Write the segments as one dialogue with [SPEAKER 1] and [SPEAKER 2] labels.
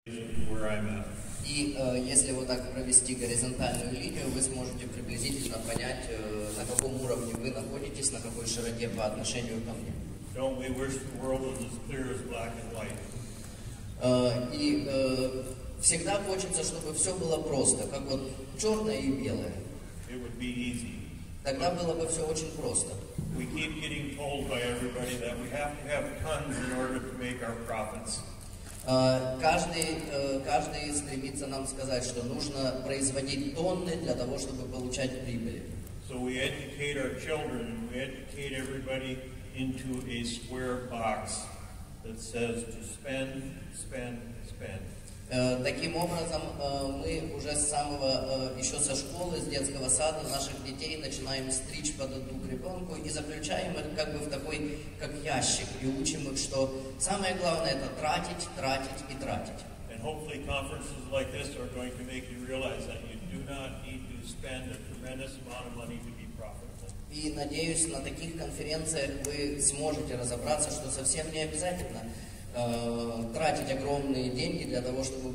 [SPEAKER 1] where I'm at.
[SPEAKER 2] И если вот так провести горизонтальную линию, вы сможете приблизительно понять, на каком уровне вы находитесь, на какой широте по отношению ко мне.
[SPEAKER 1] Don't we wish the world was as clear as black and white?
[SPEAKER 2] И всегда хочется, чтобы все было просто, как вот черное и белое.
[SPEAKER 1] It would be easy.
[SPEAKER 2] Тогда было бы все очень просто.
[SPEAKER 1] We keep getting told by everybody that we have to have tons in order to make our profits.
[SPEAKER 2] Каждый стремится нам сказать, что нужно производить тонны для того, чтобы получать прибыль.
[SPEAKER 1] So we educate our children, we educate everybody into a square box that says to spend, spend, spend.
[SPEAKER 2] Таким образом, мы уже с самого, еще со школы, с детского сада наших детей начинаем стричь под одну гребенку и заключаем их как бы в такой, как ящик, и учим их, что самое главное это тратить, тратить и тратить.
[SPEAKER 1] And hopefully conferences like this are going to make you realize that you do not need to spend a tremendous amount of money to be profitable.
[SPEAKER 2] И надеюсь, на таких конференциях вы сможете разобраться, что совсем не обязательно тратить огромные деньги для того, чтобы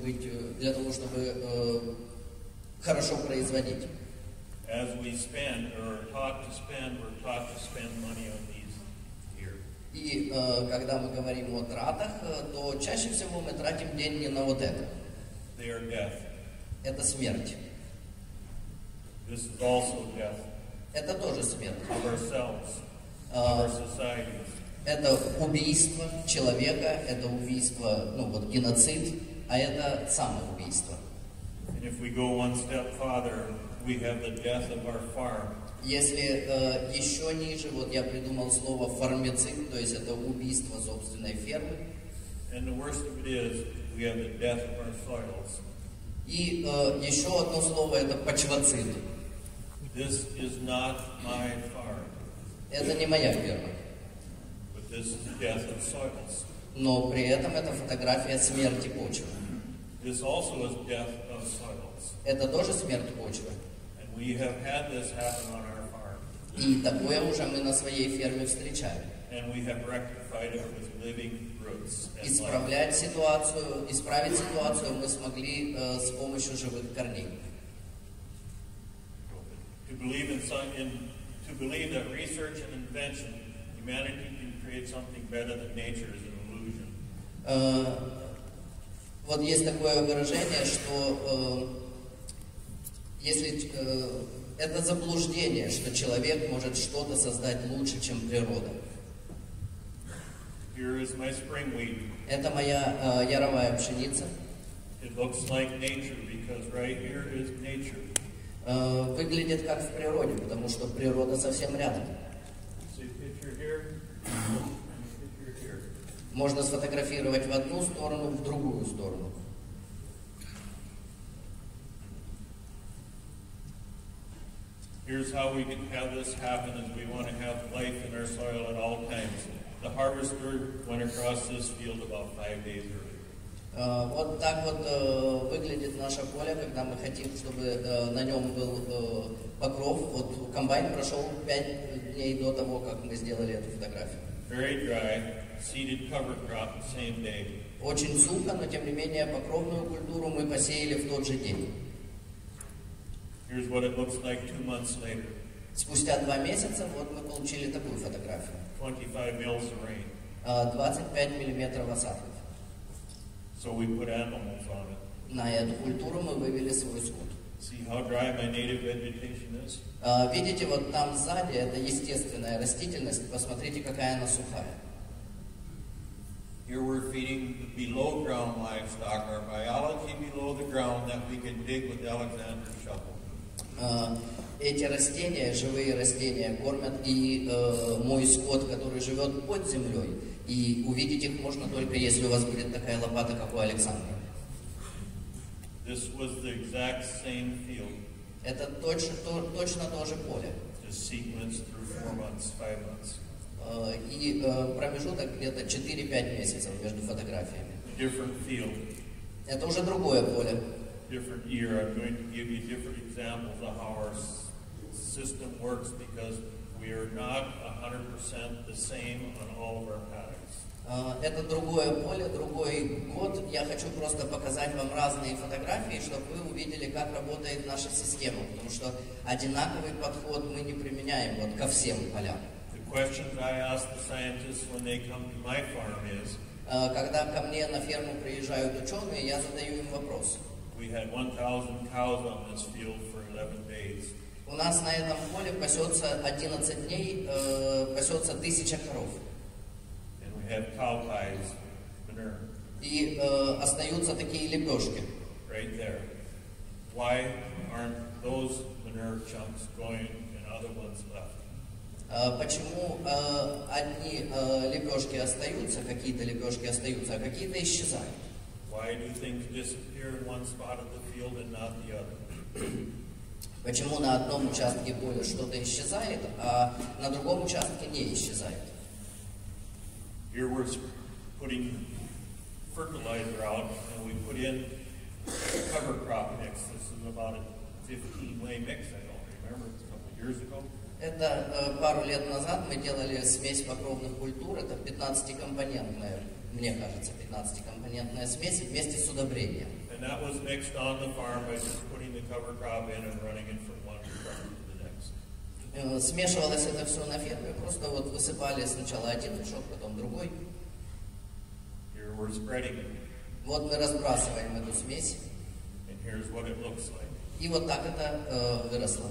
[SPEAKER 2] хорошо производить.
[SPEAKER 1] As we spend or are taught to spend, we're taught to spend money on these here.
[SPEAKER 2] И когда мы говорим о тратах, то чаще всего мы тратим деньги на вот это.
[SPEAKER 1] They are death.
[SPEAKER 2] Это смерть.
[SPEAKER 1] This is also death
[SPEAKER 2] Это тоже смерть.
[SPEAKER 1] of ourselves, of our society.
[SPEAKER 2] Это убийство человека, это убийство, геноцид, а это самоубийство.
[SPEAKER 1] And if we go one step farther, we have the death of our farm.
[SPEAKER 2] Если еще ниже, вот я придумал слово фармицид, то есть это убийство собственной фермы.
[SPEAKER 1] And the worst of it is, we have the death of our soils.
[SPEAKER 2] И еще одно слово это почвоцид.
[SPEAKER 1] This is not my farm.
[SPEAKER 2] Это не моя ферма.
[SPEAKER 1] This is the death of soils.
[SPEAKER 2] Но при этом это фотография смерти почвы.
[SPEAKER 1] This also is death of soils.
[SPEAKER 2] Это тоже смерть почвы.
[SPEAKER 1] And we have had this happen on our farm.
[SPEAKER 2] И такое уже мы на своей ферме встречаем.
[SPEAKER 1] And we have rectified it with living roots.
[SPEAKER 2] Исправить ситуацию мы смогли с помощью живых корней.
[SPEAKER 1] To believe that research and invention, humanity can create something better than nature is an illusion.
[SPEAKER 2] Вот есть такое выражение, что если это заблуждение, что человек может что-то создать лучше, чем природа.
[SPEAKER 1] Here is my spring wheat.
[SPEAKER 2] Это моя яровая пшеница.
[SPEAKER 1] It looks like nature because right here is nature.
[SPEAKER 2] Выглядит как в природе, потому что природа совсем рядом.
[SPEAKER 1] See a picture here? Picture here.
[SPEAKER 2] Можно сфотографировать в одну сторону, в другую сторону.
[SPEAKER 1] Here's how we can have this happen is we want to have life in our soil at all times. The harvester went across this field about 5 days early.
[SPEAKER 2] Вот так вот выглядит наше поле, когда мы хотим, чтобы на нем был покров. Вот комбайн прошел 5 дней до того, как мы сделали эту фотографию.
[SPEAKER 1] Very dry, seeded cover crop the same day.
[SPEAKER 2] Очень сухо, но тем не менее покровную культуру мы посеяли в тот же день.
[SPEAKER 1] Here's what it looks like 2 months later.
[SPEAKER 2] Спустя 2 месяца вот мы получили такую фотографию.
[SPEAKER 1] 25 mils of rain.
[SPEAKER 2] 25 миллиметров осадков.
[SPEAKER 1] So we put animals on it.
[SPEAKER 2] На эту культуру мы вывели свой скот.
[SPEAKER 1] See how dry my native vegetation is?
[SPEAKER 2] Видите, вот там сзади это естественная растительность. Посмотрите, какая она сухая.
[SPEAKER 1] Here we're feeding below ground livestock, our biology below the ground that we can dig with Alexander's shovel.
[SPEAKER 2] Эти растения, живые растения, кормят и мой скот, который живет под землей. И увидеть их можно только, если у вас будет такая лопата, как у Александра.
[SPEAKER 1] This was the exact same field.
[SPEAKER 2] Это точно то же поле.
[SPEAKER 1] Just sequenced through 4 months, 5 months.
[SPEAKER 2] И промежуток где-то 4-5 месяцев между фотографиями.
[SPEAKER 1] Different field.
[SPEAKER 2] Это уже другое поле.
[SPEAKER 1] Different year. I'm going to give you different examples of how our system works because we are not 100% the same on all of our patterns.
[SPEAKER 2] Это другое поле, другой год. Я хочу просто показать вам разные фотографии, чтобы вы увидели, как работает наша система. Потому что одинаковый подход мы не применяем вот ко всем полям.
[SPEAKER 1] The question I ask the scientists when they come to my farm is,
[SPEAKER 2] когда ко мне на ферму приезжают ученые, я задаю им вопрос.
[SPEAKER 1] we had 1,000 cows on this field for 11 days.
[SPEAKER 2] У нас на этом поле пасется 11 дней, пасется 1000 коров.
[SPEAKER 1] And we have cow pies, manure,
[SPEAKER 2] И остаются такие лепешки.
[SPEAKER 1] right there. Why aren't those manure chunks going and other ones left?
[SPEAKER 2] Почему одни лепешки остаются, какие-то лепешки остаются, а какие-то исчезают?
[SPEAKER 1] Why do things disappear in one spot of the field and not the other?
[SPEAKER 2] Почему на одном участке поля что-то исчезает, а на другом участке не исчезает?
[SPEAKER 1] Here we're putting fertilizer out, and we put in cover crop mix. This is about a 15-way mix, I don't remember, it's a couple of years ago.
[SPEAKER 2] Это пару лет назад мы делали смесь покровных культур, это 15-компонентная, мне кажется, 15-компонентная смесь вместе с удобрением.
[SPEAKER 1] And that was mixed on the farm by just putting the cover crop in and running it from one crop to the next.
[SPEAKER 2] Смешивалось это все на ферме, просто вот высыпали сначала один мешок, потом другой.
[SPEAKER 1] Here we're spreading it,
[SPEAKER 2] Вот мы разбрасываем эту смесь,
[SPEAKER 1] and here's what it looks like.
[SPEAKER 2] и вот так это выросло.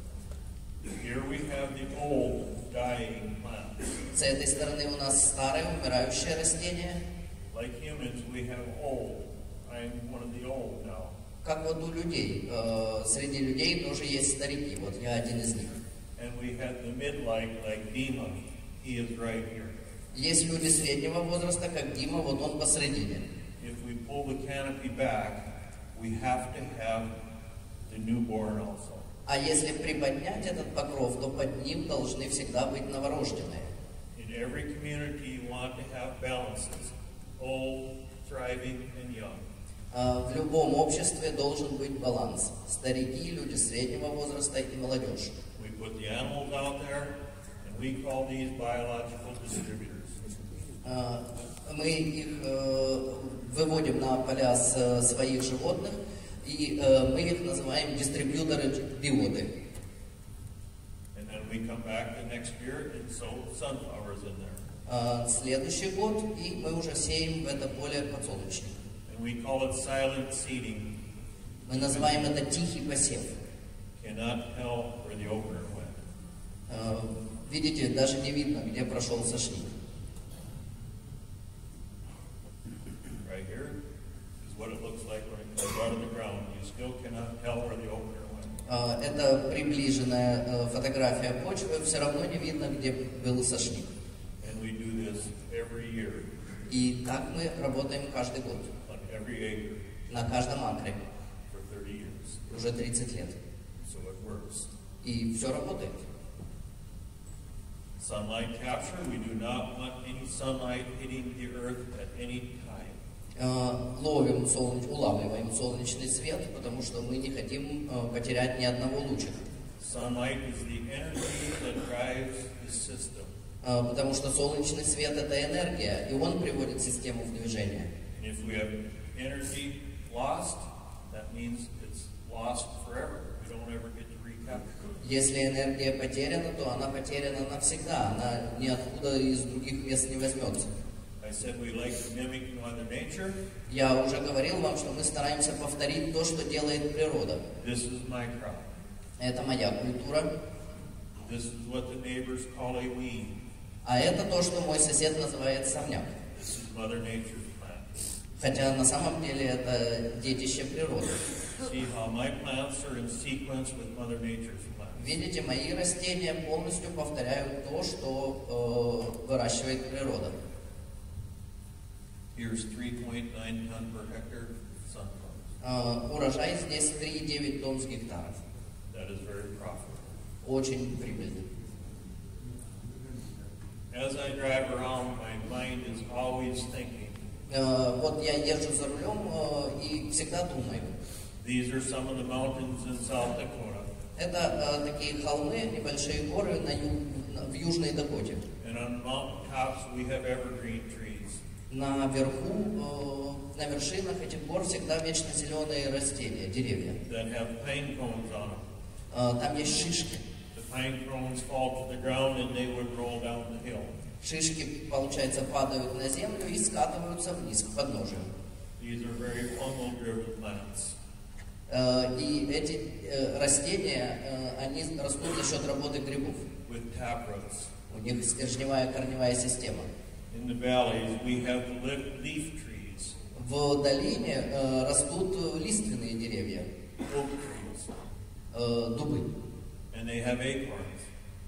[SPEAKER 1] Here we have the old, dying plants.
[SPEAKER 2] С этой стороны у нас старое, умирающее растение.
[SPEAKER 1] Like humans, we have old. I'm one of the old now.
[SPEAKER 2] Как вот у людей. Среди людей тоже есть старики. Вот я один из них.
[SPEAKER 1] And we have the midlife, like Dima. He is right here.
[SPEAKER 2] Есть люди среднего возраста, как Дима, вот он посредине.
[SPEAKER 1] If we pull the canopy back, we have to have the newborn also.
[SPEAKER 2] А если приподнять этот покров, то под ним должны всегда быть новорожденные.
[SPEAKER 1] In every community, you want to have balances, old, thriving, and young.
[SPEAKER 2] В любом обществе должен быть баланс. Старики, люди среднего возраста и молодежь.
[SPEAKER 1] We put the animals out there, and we call these biological distributors.
[SPEAKER 2] Мы их выводим на поля своих животных, и мы их называем дистрибьюторы биоты.
[SPEAKER 1] And then we come back the next year and sow sunflowers in there.
[SPEAKER 2] Следующий год, и мы уже сеем в это поле подсолнечник.
[SPEAKER 1] And we call it silent seeding.
[SPEAKER 2] Мы называем это тихий посев.
[SPEAKER 1] Cannot tell where the opener went.
[SPEAKER 2] Видите, даже не видно, где прошел сошник.
[SPEAKER 1] Right here is what it looks like when it comes out of the ground. You still cannot tell where the opener went.
[SPEAKER 2] Это приближенная фотография почвы, все равно не видно, где был сошник.
[SPEAKER 1] And we do this every year
[SPEAKER 2] И так мы работаем каждый год,
[SPEAKER 1] on every acre
[SPEAKER 2] на каждом акре,
[SPEAKER 1] for 30 years.
[SPEAKER 2] уже 30 лет.
[SPEAKER 1] So it works.
[SPEAKER 2] И все работает.
[SPEAKER 1] Sunlight capture, we do not want any sunlight hitting the earth at any time.
[SPEAKER 2] Улавливаем солнечный свет, потому что мы не хотим потерять ни одного лучика.
[SPEAKER 1] Sunlight is the energy that drives the system.
[SPEAKER 2] Потому что солнечный свет – это энергия, и он приводит систему в движение.
[SPEAKER 1] And if we have energy lost, that means it's lost forever. We don't ever get to recapture it.
[SPEAKER 2] Если энергия потеряна, то она потеряна навсегда, она ниоткуда из других мест не возьмется.
[SPEAKER 1] I said we like to mimic Mother Nature.
[SPEAKER 2] Я уже говорил вам, что мы стараемся повторить то, что делает природа.
[SPEAKER 1] This is my crop.
[SPEAKER 2] Это моя культура.
[SPEAKER 1] This is what the neighbors call a weed.
[SPEAKER 2] А это то, что мой сосед называет сорняк.
[SPEAKER 1] This is Mother Nature's plant.
[SPEAKER 2] Хотя на самом деле это детище природы.
[SPEAKER 1] See how my plants are in sequence with Mother Nature's plants.
[SPEAKER 2] Видите, мои растения полностью повторяют то, что выращивает природа.
[SPEAKER 1] Here's 3.9 ton per hectare sunflowers.
[SPEAKER 2] Урожай здесь 3,9 тонн с гектаров.
[SPEAKER 1] That is very profitable.
[SPEAKER 2] Очень прибыльно.
[SPEAKER 1] As I drive around, my mind is always thinking.
[SPEAKER 2] Вот я езжу за рулем и всегда думаю.
[SPEAKER 1] These are some of the mountains in South Dakota.
[SPEAKER 2] Это такие холмы, небольшие горы в Южной Дакоте.
[SPEAKER 1] And on mountain tops we have evergreen trees.
[SPEAKER 2] Наверху, на вершинах этих гор всегда вечно зеленые растения, деревья.
[SPEAKER 1] that have pine cones on them.
[SPEAKER 2] Там есть шишки.
[SPEAKER 1] The pine cones fall to the ground and they would roll down the hill.
[SPEAKER 2] Шишки, получается, падают на землю и скатываются вниз к подножию.
[SPEAKER 1] These are very fungal-driven plants.
[SPEAKER 2] И эти растения, они растут за счет работы грибов.
[SPEAKER 1] With taproots.
[SPEAKER 2] У них стержневая корневая система.
[SPEAKER 1] In the valleys, we have the leaf trees.
[SPEAKER 2] В долине растут лиственные деревья,
[SPEAKER 1] Oak trees.
[SPEAKER 2] Дубы.
[SPEAKER 1] And they have acorns.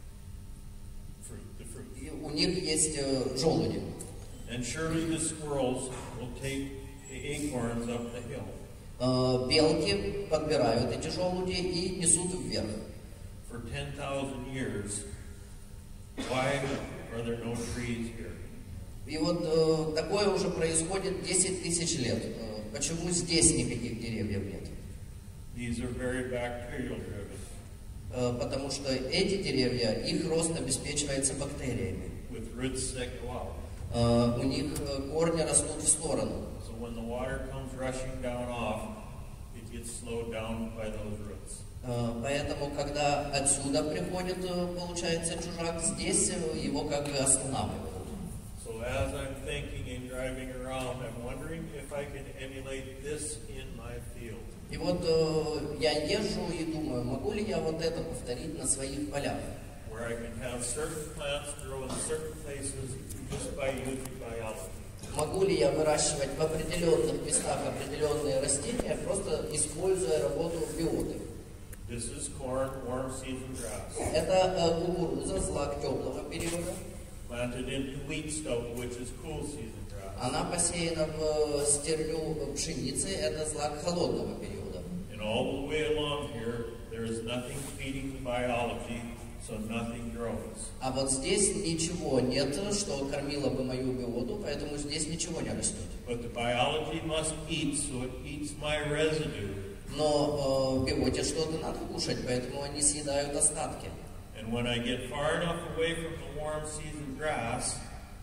[SPEAKER 1] The fruit.
[SPEAKER 2] И у них есть желуди.
[SPEAKER 1] And surely the squirrels will take the acorns up the hill.
[SPEAKER 2] Белки подбирают эти желуди и несут вверх.
[SPEAKER 1] For 10,000 years, why are there no trees here?
[SPEAKER 2] И вот такое уже происходит 10 тысяч лет. Почему здесь никаких деревьев нет?
[SPEAKER 1] These are very bacterial driven.
[SPEAKER 2] Потому что эти деревья, их рост обеспечивается бактериями.
[SPEAKER 1] With roots that go out.
[SPEAKER 2] У них корни растут в сторону.
[SPEAKER 1] So when the water comes rushing down off, it gets slowed down by those roots.
[SPEAKER 2] Поэтому, когда отсюда приходит, получается, чужак, здесь его как бы останавливают.
[SPEAKER 1] So as I'm thinking and driving around, I'm wondering if I can emulate this in my field.
[SPEAKER 2] И вот я езжу и думаю, могу ли я вот это повторить на своих полях?
[SPEAKER 1] Where I can have certain plants grow in certain places just by using biology.
[SPEAKER 2] Могу ли я выращивать в определенных местах определенные растения, просто используя работу биоты?
[SPEAKER 1] This is corn, warm season grass.
[SPEAKER 2] Это кукуруза, злак теплого периода.
[SPEAKER 1] Planted into wheat stope, which is cool season grass.
[SPEAKER 2] Она посеяна в стерню пшеницы, это злак холодного периода.
[SPEAKER 1] And all the way along here, there is nothing feeding the biology, so nothing grows.
[SPEAKER 2] А вот здесь ничего нет, что кормило бы мою биоту, поэтому здесь ничего не растет.
[SPEAKER 1] But the biology must eat, so it eats my residue.
[SPEAKER 2] Но биоте что-то надо кушать, поэтому они съедают остатки.
[SPEAKER 1] And when I get far enough away from the warm season grass,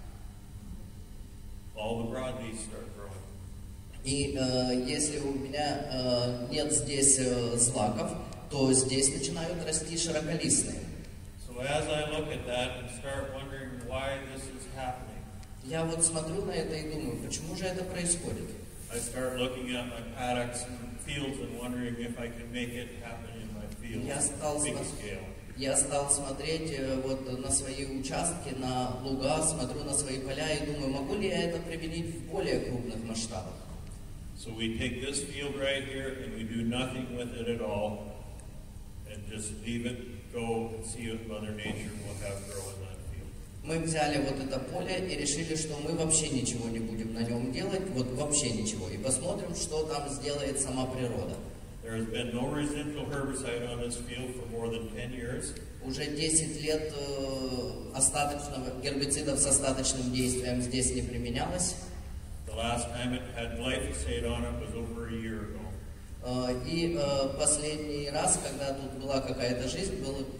[SPEAKER 1] all the broadleaves start growing.
[SPEAKER 2] И если у меня нет здесь злаков, то здесь начинают расти широколистные.
[SPEAKER 1] So as I look at that and start wondering why this is happening,
[SPEAKER 2] Я вот смотрю на это и думаю, почему же это происходит?
[SPEAKER 1] I start looking at my paddocks and fields and wondering if I can make it happen in my fields, big scale.
[SPEAKER 2] Я стал смотреть вот на свои участки, на луга, смотрю на свои поля и думаю, могу ли я это применить в более крупных масштабах?
[SPEAKER 1] So we take this field right here and we do nothing with it at all and just leave it go and see what Mother Nature will have grow in that field.
[SPEAKER 2] Мы взяли вот это поле и решили, что мы вообще ничего не будем на нем делать, вот вообще ничего, и посмотрим, что там сделает сама природа.
[SPEAKER 1] There has been no residual herbicide on this field for more than 10 years.
[SPEAKER 2] Уже 10 лет остаточного гербицидов с остаточным действием здесь не применялось.
[SPEAKER 1] The last time it had glyphosate on it was over a year ago.
[SPEAKER 2] И последний раз, когда тут была какая-то жизнь,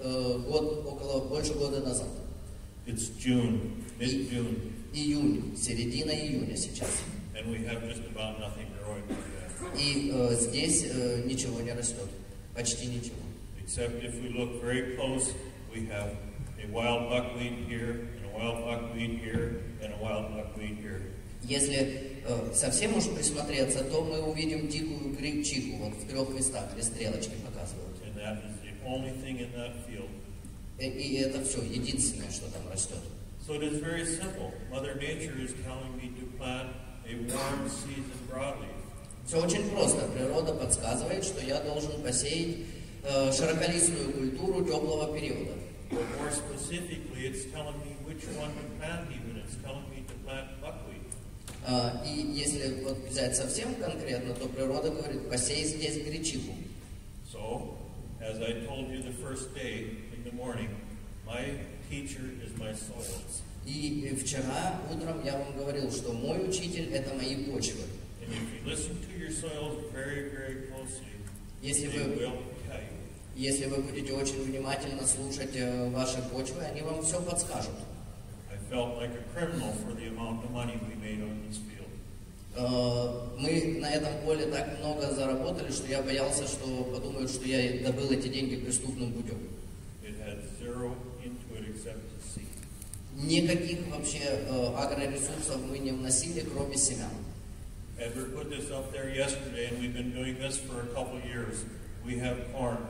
[SPEAKER 2] был больше года назад.
[SPEAKER 1] It's June, mid-June.
[SPEAKER 2] Июнь, середина июня сейчас.
[SPEAKER 1] And we have just about nothing growing like that.
[SPEAKER 2] И здесь ничего не растет, почти ничего.
[SPEAKER 1] Except if we look very close, we have a wild buckwheat here, and a wild buckwheat here, and a wild buckwheat here.
[SPEAKER 2] Если совсем уж присмотреться, то мы увидим дикую гречиху вот в 3 местах, где стрелочки показывают.
[SPEAKER 1] And that is the only thing in that field.
[SPEAKER 2] И это все, единственное, что там растет.
[SPEAKER 1] So it is very simple. Mother Nature is telling me to plant a warm season broadleaf.
[SPEAKER 2] Все очень просто. Природа подсказывает, что я должен посеять широколистную культуру теплого периода.
[SPEAKER 1] But more specifically, it's telling me which one to plant even. It's telling me to plant buckwheat.
[SPEAKER 2] И если вот взять совсем конкретно, то природа говорит, посей здесь гречиху.
[SPEAKER 1] So, as I told you the first day in the morning, my teacher is my soils.
[SPEAKER 2] И вчера утром я вам говорил, что мой учитель – это мои почвы.
[SPEAKER 1] And if you listen to your soils very, very closely, they will tell you.
[SPEAKER 2] Если вы будете очень внимательно слушать ваши почвы, они вам все подскажут.
[SPEAKER 1] I felt like a criminal for the amount of money we made on this field.
[SPEAKER 2] Мы на этом поле так много заработали, что я боялся, что подумают, что я добыл эти деньги преступным путем.
[SPEAKER 1] It had zero into it except the seed.
[SPEAKER 2] Никаких вообще агроресурсов мы не вносили, кроме семян.
[SPEAKER 1] Edward put this up there yesterday, and we've been doing this for a couple years. We have corn.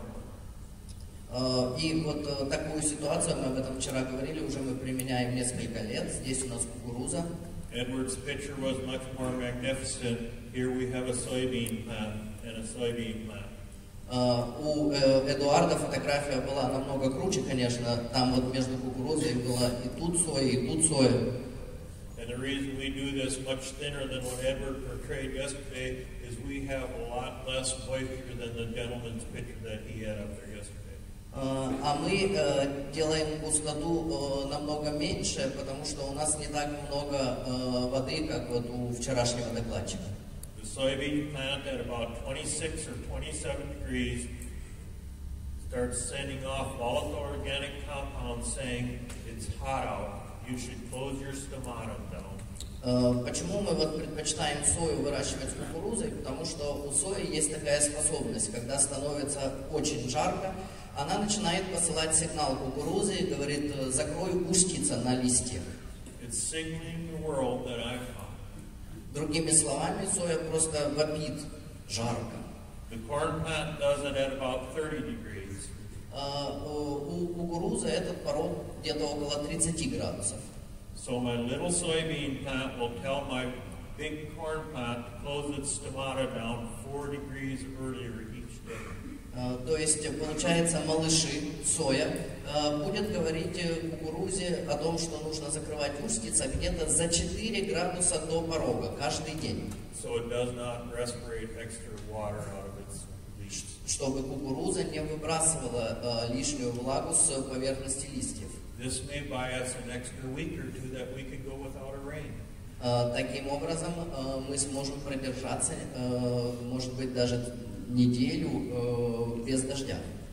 [SPEAKER 2] И вот такую ситуацию, мы об этом вчера говорили, уже мы применяем несколько лет. Здесь у нас кукуруза.
[SPEAKER 1] Edward's picture was much more magnificent. Here we have a soybean plant and a soybean plant.
[SPEAKER 2] У Эдуарда фотография была намного круче, конечно. Там вот между кукурузой было и тут соя.
[SPEAKER 1] And the reason we do this much thinner than what Edward portrayed yesterday is we have a lot less moisture than the gentleman's picture that he had up there yesterday.
[SPEAKER 2] А мы делаем густоту намного меньше, потому что у нас не так много воды, как вот у вчерашнего докладчика.
[SPEAKER 1] The soybean plant at about 26 or 27 degrees starts sending off volatile organic compounds saying it's hot out. You should close your stomatum down.
[SPEAKER 2] Почему мы вот предпочитаем сою выращивать с кукурузой? Потому что у сои есть такая способность, когда становится очень жарко, она начинает посылать сигнал кукурузы и говорит: закрой устица на листьях. Другими словами, соя просто вопит: жарко. У кукурузы этот порог где-то около 30 градусов.
[SPEAKER 1] So my little soybean plant will tell my big corn plant to close its stomata down 4 degrees earlier each day.
[SPEAKER 2] То есть, получается, малыши, соя, будет говорить кукурузе о том, что нужно закрывать устица где-то за 4 градуса до порога каждый день.
[SPEAKER 1] So it does not respirate extra water out of its leaves.
[SPEAKER 2] Чтобы кукуруза не выбрасывала лишнюю влагу с поверхности листьев.
[SPEAKER 1] This may buy us an extra week or two that we could go without a rain.
[SPEAKER 2] Таким образом, мы сможем продержаться, может быть, даже неделю без дождя.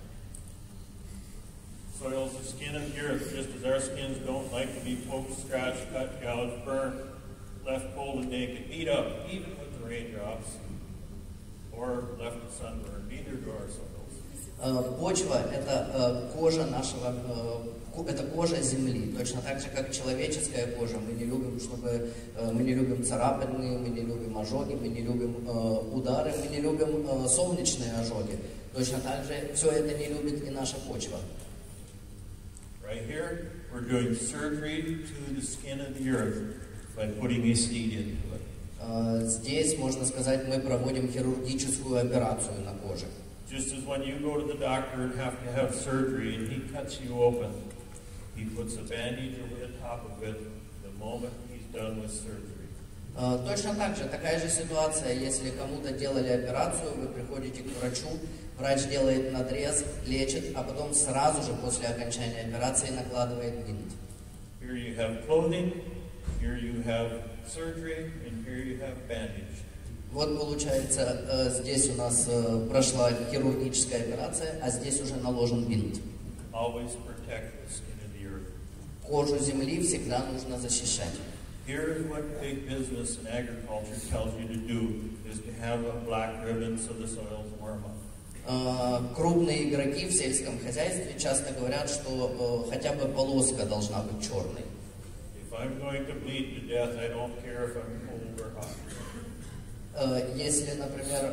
[SPEAKER 1] Soil is the skin of the earth, just as our skins don't like to be poked, scratched, cut, gouged, burnt, left cold and naked, beat up, even with the raindrops, or left in sunburn. Neither do our soils.
[SPEAKER 2] Почва – это кожа нашего, это кожа земли, точно так же, как человеческая кожа. Мы не любим царапины, мы не любим ожоги, мы не любим удары, мы не любим солнечные ожоги. Точно так же все это не любит и наша почва.
[SPEAKER 1] Right here, we're doing surgery to the skin of the earth by putting a seed into it.
[SPEAKER 2] Здесь, можно сказать, мы проводим хирургическую операцию на коже.
[SPEAKER 1] Just as when you go to the doctor and have to have surgery and he cuts you open, he puts a bandage over the top of it the moment he's done with surgery.
[SPEAKER 2] Точно так же, такая же ситуация, если кому-то делали операцию, вы приходите к врачу, врач делает надрез, лечит, а потом сразу же после окончания операции накладывает бинт.
[SPEAKER 1] Here you have clothing, here you have surgery, and here you have bandage.
[SPEAKER 2] Вот получается, здесь у нас прошла хирургическая операция, а здесь уже наложен бинт.
[SPEAKER 1] Always protect the skin of the earth.
[SPEAKER 2] Кожу земли всегда нужно защищать.
[SPEAKER 1] Here is what big business and agriculture tells you to do, is to have a black ribbon so the soils warm up.
[SPEAKER 2] Крупные игроки в сельском хозяйстве часто говорят, что хотя бы полоска должна быть черной.
[SPEAKER 1] If I'm going to bleed to death, I don't care if I'm cold or hot.
[SPEAKER 2] Если, например,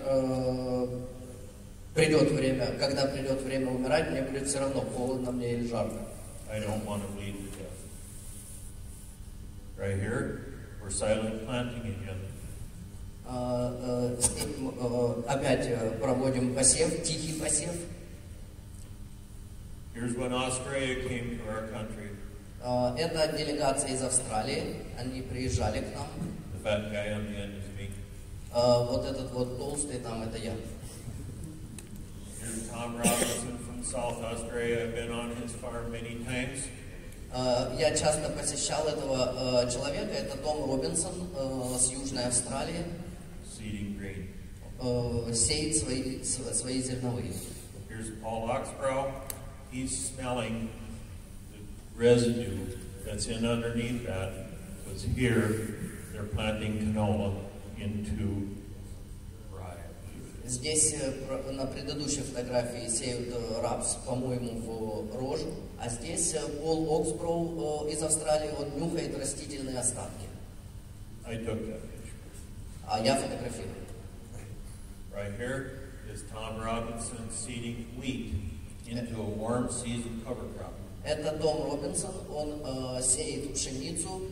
[SPEAKER 2] когда придет время умирать, мне будет все равно, холодно мне или жарко.
[SPEAKER 1] I don't want to bleed to death. Right here, we're silent planting again.
[SPEAKER 2] Опять проводим посев, тихий посев.
[SPEAKER 1] Here's when Australia came to our country.
[SPEAKER 2] Это делегация из Австралии, они приезжали к нам.
[SPEAKER 1] The fat guy on the end is me.
[SPEAKER 2] Вот этот вот толстый там, это я.
[SPEAKER 1] Here's Tom Robinson from South Australia. I've been on his farm many times.
[SPEAKER 2] Я часто посещал этого человека, это Том Робинсон с Южной Австралии.
[SPEAKER 1] Seeding grain.
[SPEAKER 2] Сеет свои зерновые.
[SPEAKER 1] Here's Paul Oxbrow. He's smelling the residue that's in underneath that was here, they're planting canola into rye.
[SPEAKER 2] Здесь на предыдущей фотографии сеют рапс, по-моему, в рожь, а здесь Пол Оксброу из Австралии, он нюхает растительные остатки.
[SPEAKER 1] I took that picture.
[SPEAKER 2] А я фотографирую.
[SPEAKER 1] Right here is Tom Robinson seeding wheat into a warm season cover crop.
[SPEAKER 2] Это Том Робинсон, он сеет пшеницу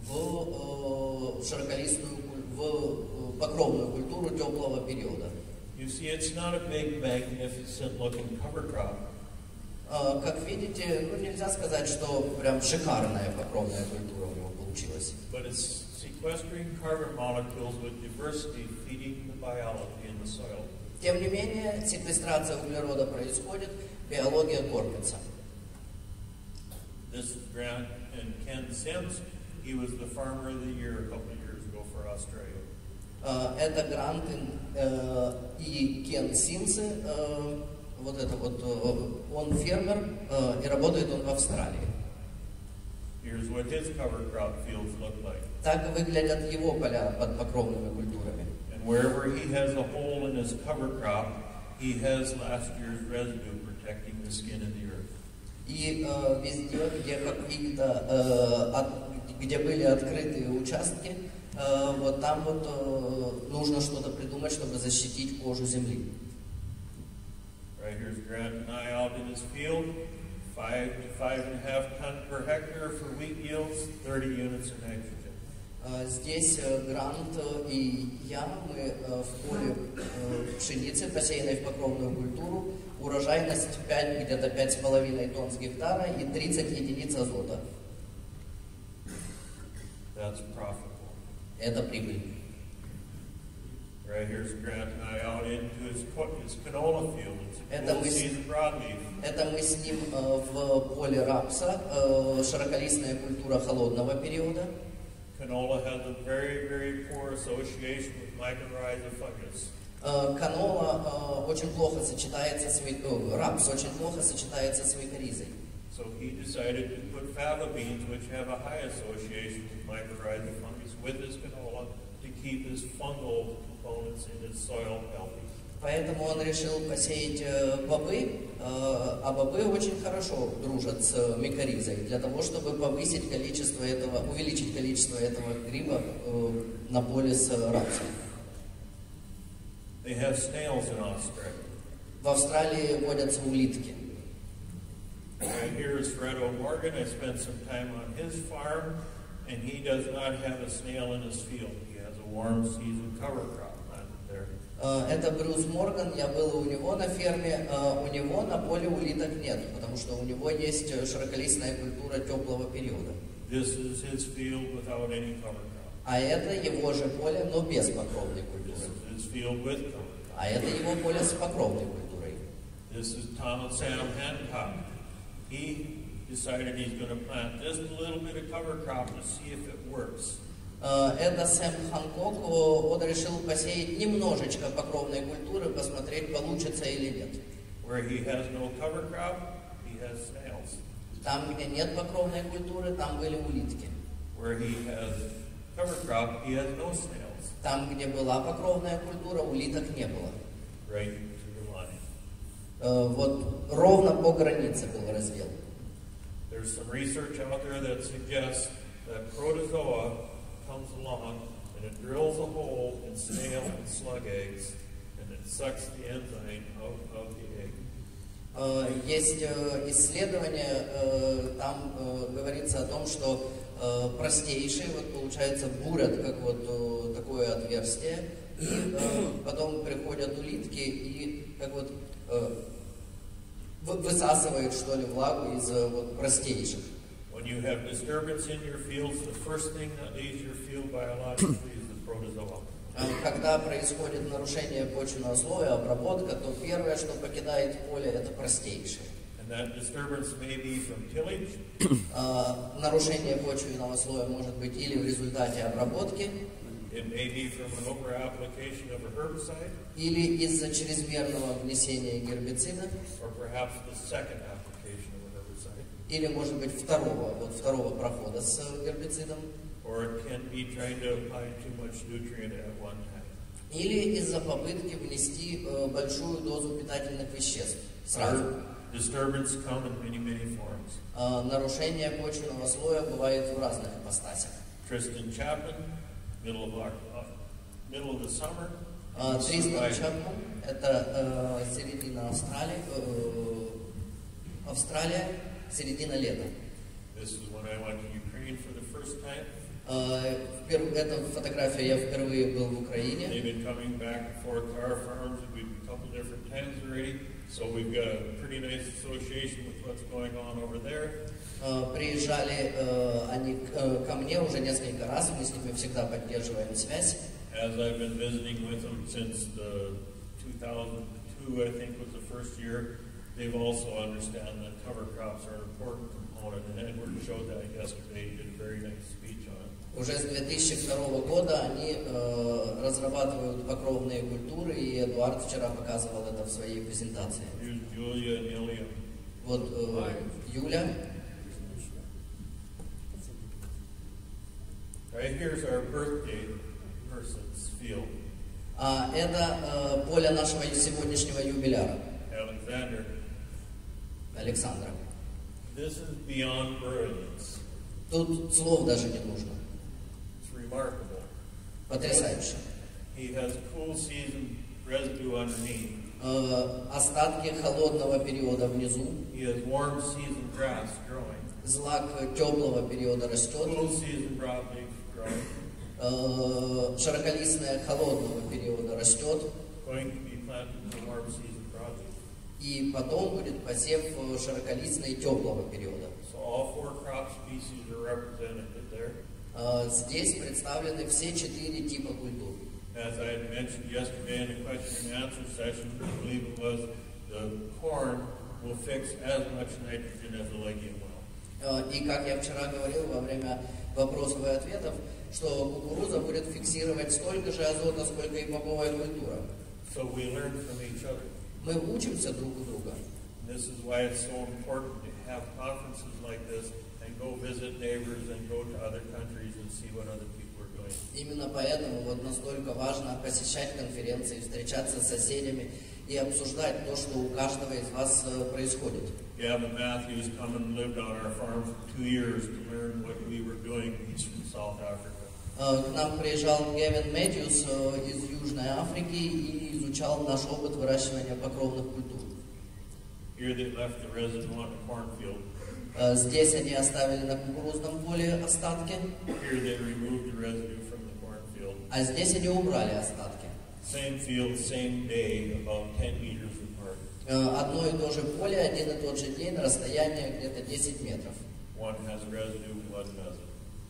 [SPEAKER 2] в широколистную, в покровную культуру теплого периода.
[SPEAKER 1] You see, it's not a big, magnificent looking cover crop.
[SPEAKER 2] Как видите, ну, нельзя сказать, что прям шикарная покровная культура у него получилась.
[SPEAKER 1] But it's sequestering carbon molecules with diversity, feeding the biology in the soil.
[SPEAKER 2] Тем не менее, секвестрация углерода происходит, биология кормится.
[SPEAKER 1] This is Grant and Ken Sims. He was the Farmer of the Year a couple of years ago for Australia.
[SPEAKER 2] Это Грант и Кен Симсы. Вот это вот, он фермер, и работает он в Австралии.
[SPEAKER 1] Here's what his cover crop fields look like.
[SPEAKER 2] Так выглядят его поля под покровными культурами.
[SPEAKER 1] And wherever he has a hole in his cover crop, he has last year's residue protecting the skin of the earth.
[SPEAKER 2] И везде, где какие-то, где были открытые участки, вот там вот нужно что-то придумать, чтобы защитить кожу земли.
[SPEAKER 1] Right here's Grant and I out in his field, 5 to 5.5 tons per hectare for wheat yields, 30 units of nitrogen.
[SPEAKER 2] Здесь Грант и я, мы в поле пшеницы, посеянной в покровную культуру, урожайность где-то 5,5 тонн с гектара и 30 единиц азота.
[SPEAKER 1] That's profitable.
[SPEAKER 2] Это прибыль.
[SPEAKER 1] Right here's Grant and I out into his canola field. It's a full season broadleaf.
[SPEAKER 2] Это мы с ним в поле рапса, широколистная культура холодного периода.
[SPEAKER 1] Canola has a very, very poor association with mycorrhiza fungus.
[SPEAKER 2] Канола очень плохо сочетается с рапс очень плохо сочетается с микоризой.
[SPEAKER 1] So he decided to put fava beans, which have a high association with mycorrhiza fungus, with his canola to keep his fungal components in his soil healthy.
[SPEAKER 2] Поэтому он решил посеять бобы, а бобы очень хорошо дружат с микоризой, для того, чтобы повысить количество этого, увеличить количество этого гриба на поле с рапсом.
[SPEAKER 1] They have snails in Australia.
[SPEAKER 2] В Австралии водятся улитки.
[SPEAKER 1] Right here is Fred O'Morgan. I spent some time on his farm, and he does not have a snail in his field. He has a warm season cover crop planted there.
[SPEAKER 2] Это Брюс Морган, я был у него на ферме, у него на поле улиток нет, потому что у него есть широколистная культура теплого периода.
[SPEAKER 1] This is his field without any cover crop.
[SPEAKER 2] А это его же поле, но без покровной
[SPEAKER 1] This
[SPEAKER 2] культуры.
[SPEAKER 1] is his field with cover crop.
[SPEAKER 2] А это его поле с покровной культурой.
[SPEAKER 1] This is Thomas Sam Hancock. He decided he's going to plant just a little bit of cover crop to see if it works.
[SPEAKER 2] Это Сэм Ханкок, он решил посеять немножечко покровной культуры, посмотреть, получится или нет.
[SPEAKER 1] Where he has no cover crop, he has snails.
[SPEAKER 2] Там, где нет покровной культуры, там были улитки.
[SPEAKER 1] Where he has cover crop, he has no snails.
[SPEAKER 2] Там, где была покровная культура, улиток не было.
[SPEAKER 1] Right to the line.
[SPEAKER 2] Вот ровно по границе был раздел.
[SPEAKER 1] There's some research out there that suggests that protozoa comes along and it drills a hole in snail and slug eggs and it sucks the enzyme out of the egg.
[SPEAKER 2] Есть исследование, там говорится о том, что простейшие, вот получается, бурят как вот такое отверстие, и потом приходят улитки и как вот высасывают, что ли, влагу из вот простейших.
[SPEAKER 1] When you have disturbance in your fields, the first thing that leaves your field biologically is the protozoa.
[SPEAKER 2] Когда происходит нарушение почвенного слоя, обработка, то первое, что покидает поле, это простейшие.
[SPEAKER 1] And that disturbance may be from tillage.
[SPEAKER 2] Нарушение почвенного слоя может быть или в результате обработки,
[SPEAKER 1] It may be from an over-application of a herbicide,
[SPEAKER 2] или из-за чрезмерного внесения гербицида,
[SPEAKER 1] or perhaps the second application of a herbicide.
[SPEAKER 2] или, может быть, второго прохода с гербицидом,
[SPEAKER 1] or it can be trying to apply too much nutrient at one time.
[SPEAKER 2] или из-за попытки внести большую дозу питательных веществ сразу.
[SPEAKER 1] Disturbance come in many, many forms.
[SPEAKER 2] Нарушение почвенного слоя бывает в разных ипостасях.
[SPEAKER 1] Tristan Chapman, middle of the summer.
[SPEAKER 2] Тристан Чапман, это середина Австралия, середина лета.
[SPEAKER 1] This is when I went to Ukraine for the first time.
[SPEAKER 2] Эта фотография, я впервые был в Украине.
[SPEAKER 1] They've been coming back and forth to our farms a couple different times already, so we've got a pretty nice association with what's going on over there.
[SPEAKER 2] Приезжали они ко мне уже несколько раз, мы с ними всегда поддерживаем связь.
[SPEAKER 1] As I've been visiting with them since the 2002, I think was the first year, they've also understand that cover crops are an important component, and Edward showed that yesterday. He did a very nice speech on it.
[SPEAKER 2] Уже с 2002 года они разрабатывают покровные культуры, и Эдуард вчера показывал это в своей презентации.
[SPEAKER 1] Here's Julia and Ilya.
[SPEAKER 2] Вот Юля.
[SPEAKER 1] Right here's our birthday person's field.
[SPEAKER 2] Это поле нашего сегодняшнего юбиляра. Александра.
[SPEAKER 1] This is beyond brilliance.
[SPEAKER 2] Тут слов даже не нужно.
[SPEAKER 1] It's remarkable.
[SPEAKER 2] Потрясающе.
[SPEAKER 1] He has cool season residue underneath.
[SPEAKER 2] Остатки холодного периода внизу.
[SPEAKER 1] He has warm season grass growing.
[SPEAKER 2] Злак теплого периода растет.
[SPEAKER 1] Cool season broadleaf growing.
[SPEAKER 2] Широколистная холодного периода растет.
[SPEAKER 1] Going to be planted in the warm season broadleaf.
[SPEAKER 2] И потом будет посев широколистной теплого периода.
[SPEAKER 1] So all 4 crop species are represented there.
[SPEAKER 2] Здесь представлены все 4 типа культур.
[SPEAKER 1] As I had mentioned yesterday in the question and answer session, I believe it was, the corn will fix as much nitrogen as the legume will.
[SPEAKER 2] И как я вчера говорил во время вопросов и ответов, что кукуруза будет фиксировать столько же азота, сколько и бобовая культура.
[SPEAKER 1] So we learn from each other.
[SPEAKER 2] Мы учимся друг у друга.
[SPEAKER 1] This is why it's so important to have conferences like this and go visit neighbors and go to other countries and see what other people are doing.
[SPEAKER 2] Именно поэтому вот настолько важно посещать конференции, встречаться с соседями и обсуждать то, что у каждого из вас происходит.
[SPEAKER 1] Gavin Matthews come and lived on our farm for 2 years to learn what we were doing. He's from South Africa.
[SPEAKER 2] К нам приезжал Гевин Мэтьюс из Южной Африки и изучал наш опыт выращивания покровных культур.
[SPEAKER 1] Here they left the residue on the cornfield.
[SPEAKER 2] Здесь они оставили на кукурузном поле остатки.
[SPEAKER 1] Here they removed the residue from the cornfield.
[SPEAKER 2] А здесь они убрали остатки.
[SPEAKER 1] Same field, same day, about 10 meters apart.
[SPEAKER 2] Одно и то же поле, один и тот же день, расстояние где-то 10 метров.
[SPEAKER 1] One has residue, one doesn't.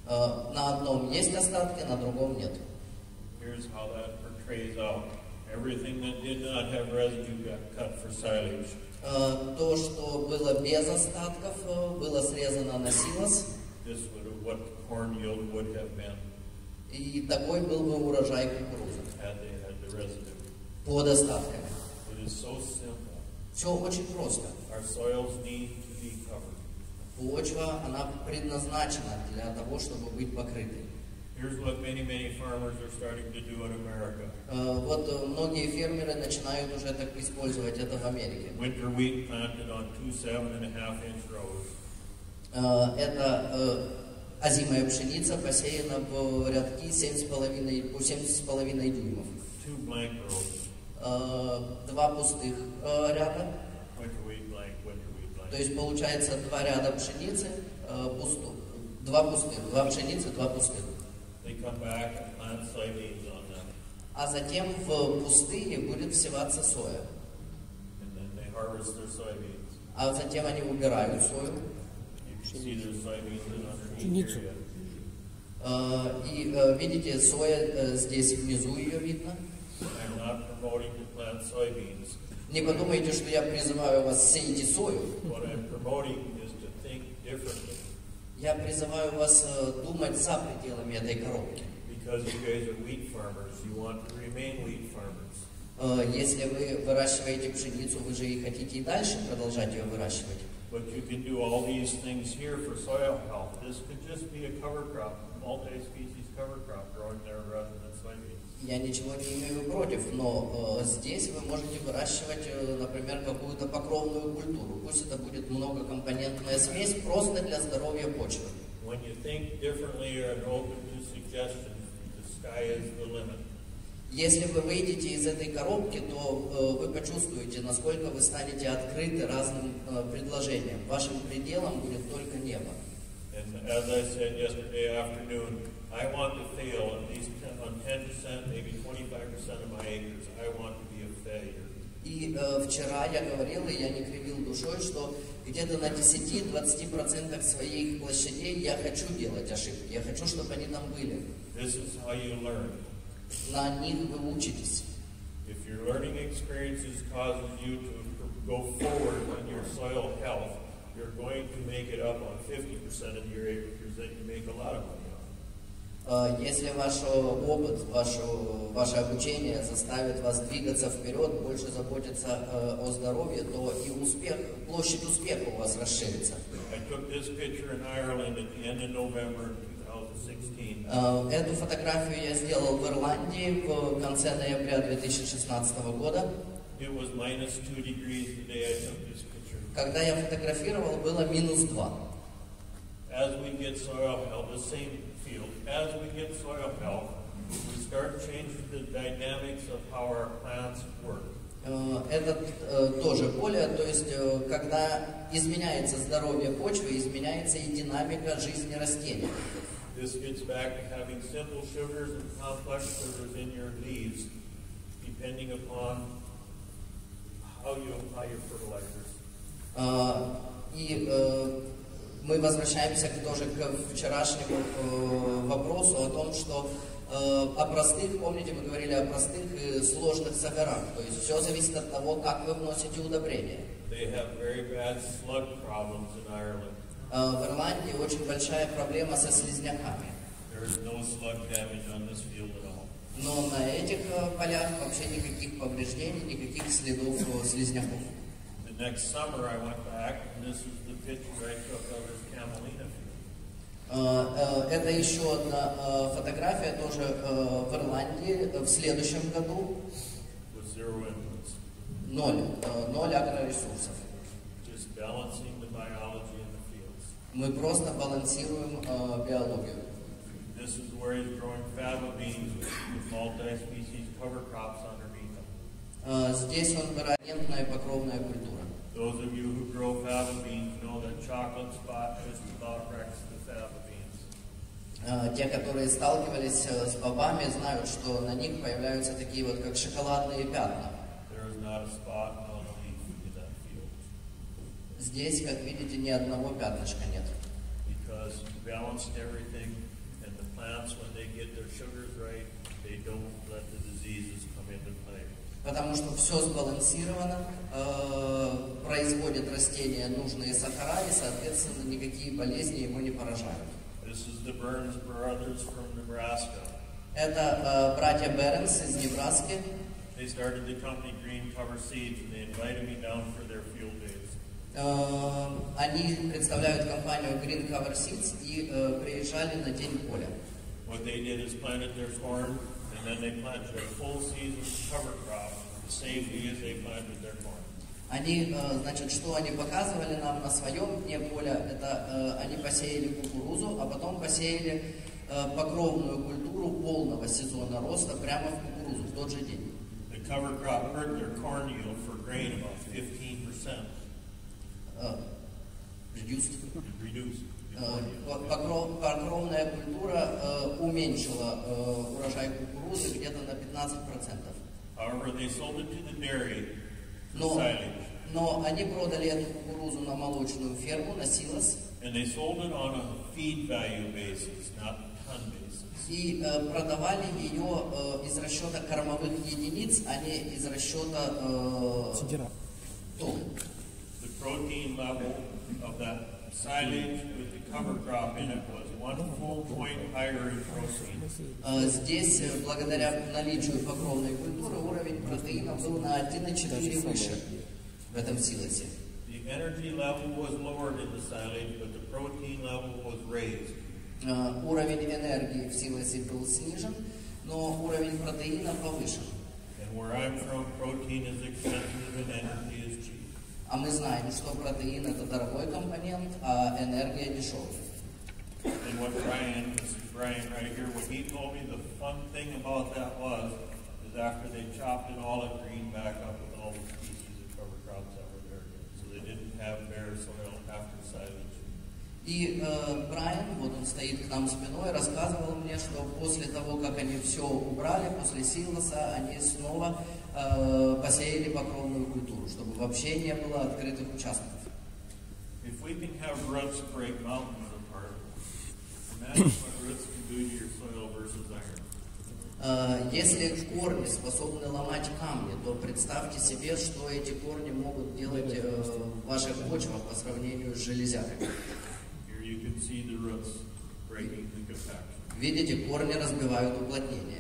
[SPEAKER 2] На одном есть остатки, на другом нет.
[SPEAKER 1] Here's how that portrays out. Everything that did not have residue got cut for silage.
[SPEAKER 2] То, что было без остатков, было срезано на силос.
[SPEAKER 1] This would have what the corn yield would have been.
[SPEAKER 2] И такой был бы урожай кукурузы.
[SPEAKER 1] Had they had the residue.
[SPEAKER 2] Под остатками.
[SPEAKER 1] It is so simple.
[SPEAKER 2] Все очень просто.
[SPEAKER 1] Our soils need to be covered.
[SPEAKER 2] Почва, она предназначена для того, чтобы быть покрытой.
[SPEAKER 1] Here's what many farmers are starting to do in America.
[SPEAKER 2] Вот многие фермеры начинают уже так использовать это в Америке.
[SPEAKER 1] Winter wheat planted on 2 7.5-inch rows.
[SPEAKER 2] Это озимая пшеница посеяна в рядки 7,5 дюймов.
[SPEAKER 1] 2 blank rows.
[SPEAKER 2] 2 пустых ряда.
[SPEAKER 1] Winter wheat blank.
[SPEAKER 2] То есть получается 2 ряда пшеницы, 2 пустых, 2 пшеницы, 2 пустых.
[SPEAKER 1] They come back and plant soybeans on them.
[SPEAKER 2] А затем в пустыне будет всеваться соя.
[SPEAKER 1] And then they harvest their soybeans.
[SPEAKER 2] А затем они убирают сою.
[SPEAKER 1] You can see their soybeans underneath here.
[SPEAKER 2] И видите, соя здесь внизу ее видно.
[SPEAKER 1] I'm not promoting to plant soybeans.
[SPEAKER 2] Не подумайте, что я призываю вас сеять сою.
[SPEAKER 1] What I'm promoting is to think differently.
[SPEAKER 2] Я призываю вас думать за пределами этой коробки.
[SPEAKER 1] Because you guys are wheat farmers, you want to remain wheat farmers.
[SPEAKER 2] Если вы выращиваете пшеницу, вы же и хотите и дальше продолжать ее выращивать.
[SPEAKER 1] But you can do all these things here for soil health. This could just be a cover crop, multi-species cover crop growing there rather than soybeans.
[SPEAKER 2] Я ничего не имею против, но здесь вы можете выращивать, например, какую-то покровную культуру. Пусть это будет многокомпонентная смесь просто для здоровья почвы.
[SPEAKER 1] When you think differently or are open to suggestions, the sky is the limit.
[SPEAKER 2] Если вы выйдете из этой коробки, то вы почувствуете, насколько вы станете открыты разным предложениям. Вашим пределом будет только небо.
[SPEAKER 1] And as I said yesterday afternoon, I want to fail at least on 10%, maybe 25% of my acres. I want to be a failure.
[SPEAKER 2] И вчера я говорил, и я не кривил душой, что где-то на 10-20% своих площадей я хочу делать ошибки. Я хочу, чтобы они там были.
[SPEAKER 1] This is how you learn.
[SPEAKER 2] На них вы учитесь.
[SPEAKER 1] If your learning experiences causes you to go forward on your soil health, you're going to make it up on 50% of your acres that you make a lot of money on.
[SPEAKER 2] Если ваш опыт, ваше обучение заставит вас двигаться вперед, больше заботиться о здоровье, то и успех, площадь успеха у вас расширится.
[SPEAKER 1] I took this picture in Ireland at the end of November 2016.
[SPEAKER 2] Эту фотографию я сделал в Ирландии в конце ноября 2016 года.
[SPEAKER 1] It was minus 2 degrees the day I took this picture.
[SPEAKER 2] Когда я фотографировал, было -2.
[SPEAKER 1] As we get soil health, the same field, as we get soil health, we start changing the dynamics of how our plants work.
[SPEAKER 2] Это тоже поле, то есть когда изменяется здоровье почвы, изменяется и динамика жизни растений.
[SPEAKER 1] This gets back to having simple sugars and complex sugars in your leaves, depending upon how you apply your fertilizers.
[SPEAKER 2] И мы возвращаемся тоже к вчерашнему вопросу о том, что о простых, помните, мы говорили о простых и сложных сахарах. То есть все зависит от того, как вы вносите удобрения.
[SPEAKER 1] They have very bad slug problems in Ireland.
[SPEAKER 2] В Ирландии очень большая проблема со слизняками.
[SPEAKER 1] There is no slug damage on this field at all.
[SPEAKER 2] Но на этих полях вообще никаких повреждений, никаких следов слизняков.
[SPEAKER 1] The next summer I went back, and this is the picture I took of this camelina field.
[SPEAKER 2] Это еще одна фотография тоже в Ирландии в следующем году.
[SPEAKER 1] With zero inputs.
[SPEAKER 2] Ноль агроресурсов.
[SPEAKER 1] Just balancing the biology in the fields.
[SPEAKER 2] Мы просто балансируем биологию.
[SPEAKER 1] This is where he's growing fava beans with multi-species cover crops underneath them.
[SPEAKER 2] Здесь он выращивает покровная культура.
[SPEAKER 1] Those of you who grow fava beans know that chocolate spot just about wrecks the fava beans.
[SPEAKER 2] Те, которые сталкивались с бобами, знают, что на них появляются такие вот, как шоколадные пятна.
[SPEAKER 1] There is not a spot on a leaf in that field.
[SPEAKER 2] Здесь, как видите, ни одного пятнышка нет.
[SPEAKER 1] Because you balanced everything, and the plants, when they get their sugars right, they don't let the diseases come into play.
[SPEAKER 2] Потому что все сбалансировано, производит растения нужные сахара, и, соответственно, никакие болезни его не поражают.
[SPEAKER 1] This is the Burns brothers from Nebraska.
[SPEAKER 2] Это братья Бернс из Небраски.
[SPEAKER 1] They started the company Green Cover Seeds, and they invited me down for their field days.
[SPEAKER 2] Они представляют компанию Green Cover Seeds и приезжали на день поля.
[SPEAKER 1] What they did is planted their corn, and then they planted a full season cover crop the same day as they planted their corn.
[SPEAKER 2] Они, значит, что они показывали нам на своем дне поля, это они посеяли кукурузу, а потом посеяли покровную культуру полного сезона роста прямо в кукурузу в тот же день.
[SPEAKER 1] The cover crop hurt their corn yield for grain about 15%. Reduced.
[SPEAKER 2] Покровная культура уменьшила урожай кукурузы где-то на 15%.
[SPEAKER 1] However, they sold it to the dairy for
[SPEAKER 2] Но
[SPEAKER 1] silage.
[SPEAKER 2] Но они продали эту кукурузу на молочную ферму, на силос.
[SPEAKER 1] And they sold it on a feed value basis, not ton basis.
[SPEAKER 2] И продавали ее из расчета кормовых единиц, а не из расчета тонн.
[SPEAKER 1] The protein level of that silage with the cover crop in it was 1 full point higher in protein.
[SPEAKER 2] Здесь, благодаря наличию покровной культуры, уровень протеина был на 1,4 выше в этом силосе.
[SPEAKER 1] The The energy level was lowered in the silage, but the protein level was raised.
[SPEAKER 2] Уровень энергии в силосе был снижен, но уровень протеина повышен.
[SPEAKER 1] And where I'm from, protein is expensive and energy is cheap.
[SPEAKER 2] А мы знаем, что протеин это дорогой компонент, а энергия дешевая.
[SPEAKER 1] And what this is Brian right here, what he told me, the fun thing about that is after they chopped it all, it greened back up with all the species of cover crops that were there. So they didn't have bare soil after silage.
[SPEAKER 2] И Брайан, вот он стоит к нам спиной, рассказывал мне, что после того, как они все убрали, после силоса, они снова посеяли покровную культуру, чтобы вообще не было открытых участков.
[SPEAKER 1] If we can have roots break mountains apart, imagine what roots can do to your soil versus iron.
[SPEAKER 2] Если корни способны ломать камни, то представьте себе, что эти корни могут делать в ваших почвах по сравнению с железяками.
[SPEAKER 1] You can see the roots breaking the compaction.
[SPEAKER 2] Видите, корни разбивают уплотнение.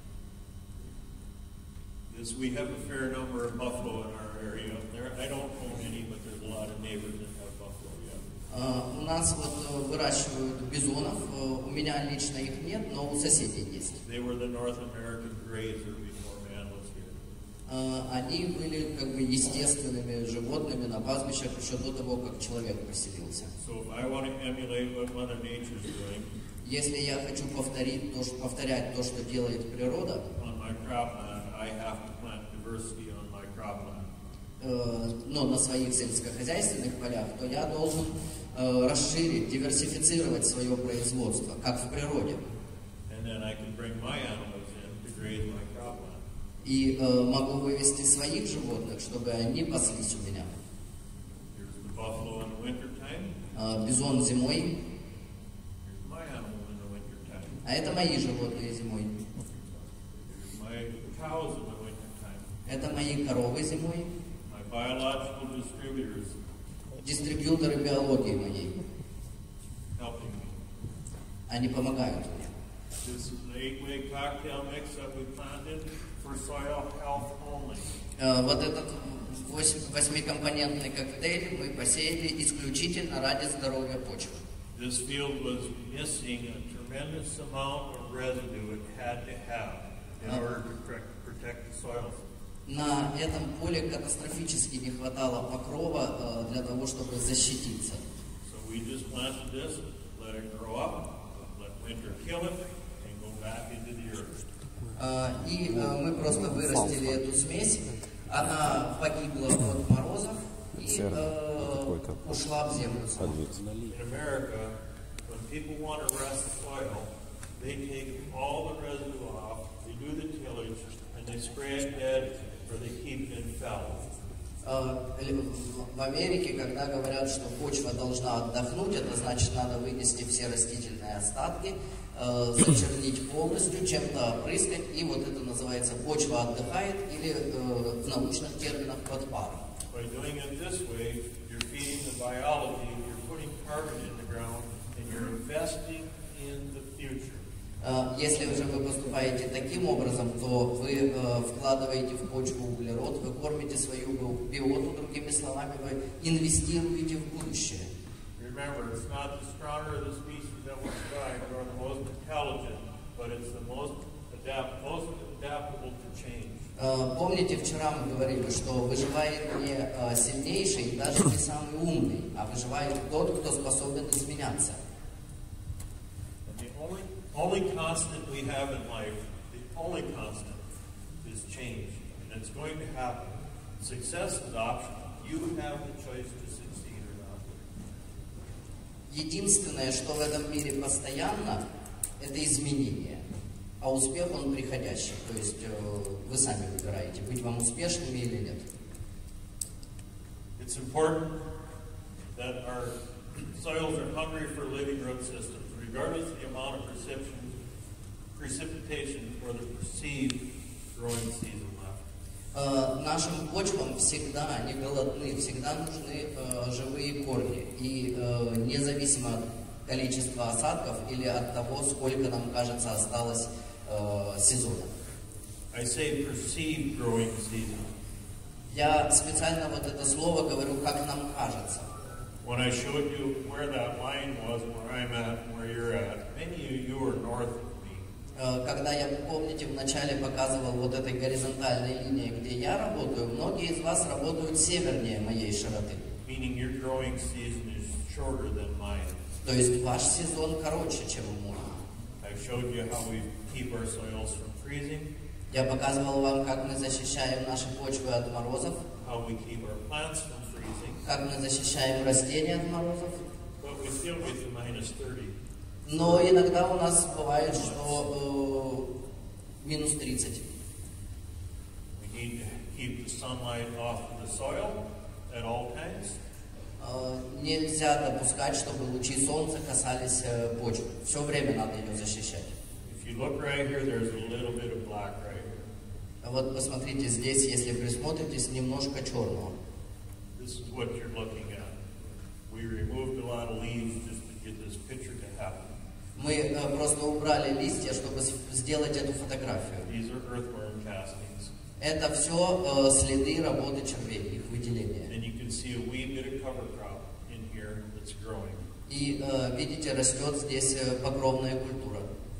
[SPEAKER 1] Yes, we have a fair number of buffalo in our area. There, I don't own any, but there's a lot of neighbors that have buffalo. Yeah.
[SPEAKER 2] У нас вот выращивают бизонов. У меня лично их нет, но у соседей есть.
[SPEAKER 1] They were the North American grazer before man was here.
[SPEAKER 2] Они были как бы естественными животными на пастбищах еще до того, как человек поселился.
[SPEAKER 1] So if I want to emulate what Mother Nature's doing,
[SPEAKER 2] если я хочу повторять то, что делает природа,
[SPEAKER 1] on my cropland, I have to plant diversity on my cropland.
[SPEAKER 2] Но на своих сельскохозяйственных полях, то я должен расширить, диверсифицировать свое производство, как в природе.
[SPEAKER 1] And then I can bring my animals in to graze my cropland.
[SPEAKER 2] И могу вывести своих животных, чтобы они паслись у меня.
[SPEAKER 1] Here's the buffalo in the wintertime.
[SPEAKER 2] Бизон зимой.
[SPEAKER 1] Here's my animal in the wintertime.
[SPEAKER 2] А это мои животные зимой.
[SPEAKER 1] Here's my cows in the wintertime.
[SPEAKER 2] Это мои коровы зимой.
[SPEAKER 1] My biological distributors
[SPEAKER 2] Дистрибьюторы биологии моей.
[SPEAKER 1] helping me.
[SPEAKER 2] Они помогают мне.
[SPEAKER 1] This is an 8-way cocktail mix that we planted for soil health only.
[SPEAKER 2] Вот этот 8-компонентный коктейль мы посеяли исключительно ради здоровья почвы.
[SPEAKER 1] This field was missing a tremendous amount of residue it had to have in order to protect the soils.
[SPEAKER 2] На этом поле катастрофически не хватало покрова для того, чтобы защититься.
[SPEAKER 1] So we just planted this, let it grow up, let winter kill it, and go back into the earth.
[SPEAKER 2] И мы просто вырастили эту смесь. Она погибла от морозов и ушла в землю.
[SPEAKER 1] In America, when people want to rest soil, they take all the residue off, they do the tillage, and they spray it dead, or they keep it in fallow.
[SPEAKER 2] В Америке, когда говорят, что почва должна отдохнуть, это значит, надо вынести все растительные остатки, зачернить полностью, чем-то опрыскать, и вот это называется почва отдыхает, или в научных терминах подпар.
[SPEAKER 1] By doing it this way, you're feeding the biology, you're putting carbon in the ground, and you're investing in the future.
[SPEAKER 2] Если же вы поступаете таким образом, то вы вкладываете в почву углерод, вы кормите свою биоту, другими словами, вы инвестируете в будущее.
[SPEAKER 1] Remember, it's not the stronger the species that will survive or the most intelligent, but it's the most adaptable to change.
[SPEAKER 2] Помните, вчера мы говорили, что выживает не сильнейший, даже не самый умный, а выживает тот, кто способен изменяться.
[SPEAKER 1] Only constant we have in life, the only constant is change. And it's going to happen. Success is optional. You have the choice to succeed or not.
[SPEAKER 2] Единственное, что в этом мире постоянно, это изменение. А успех, он приходящий. То есть вы сами выбираете, быть вам успешными или нет.
[SPEAKER 1] It's important that our soils are hungry for living root systems, regardless of the amount of precipitation or the perceived growing season left.
[SPEAKER 2] Нашим почвам всегда они голодны, всегда нужны живые корни. И независимо от количества осадков или от того, сколько нам, кажется, осталось сезона.
[SPEAKER 1] I say perceived growing season.
[SPEAKER 2] Я специально вот это слово говорю, как нам кажется.
[SPEAKER 1] When I showed you where that line was, where I'm at, where you're at, many of you are north of me.
[SPEAKER 2] Когда я, помните, вначале показывал вот этой горизонтальной линии, где я работаю, многие из вас работают севернее моей широты.
[SPEAKER 1] Meaning your growing season is shorter than mine.
[SPEAKER 2] То есть ваш сезон короче, чем мой.
[SPEAKER 1] I showed you how we keep our soils from freezing.
[SPEAKER 2] Я показывал вам, как мы защищаем наши почвы от морозов,
[SPEAKER 1] How we keep our plants from freezing.
[SPEAKER 2] как мы защищаем растения от морозов.
[SPEAKER 1] But we still get to -30.
[SPEAKER 2] Но иногда у нас бывает, что минус 30.
[SPEAKER 1] We need to keep the sunlight off of the soil at all times.
[SPEAKER 2] Нельзя допускать, чтобы лучи солнца касались почвы. Все время надо ее защищать.
[SPEAKER 1] If you look right here, there's a little bit of black right here.
[SPEAKER 2] Вот посмотрите, здесь, если присмотритесь, немножко черного.
[SPEAKER 1] This is what you're looking at. We removed a lot of leaves just to get this picture to happen.
[SPEAKER 2] Мы просто убрали листья, чтобы сделать эту фотографию.
[SPEAKER 1] These are earthworm castings.
[SPEAKER 2] Это все следы работы червей, их выделения.
[SPEAKER 1] And you can see a wee bit of cover crop in here that's growing.
[SPEAKER 2] И видите, растет здесь покровная культура.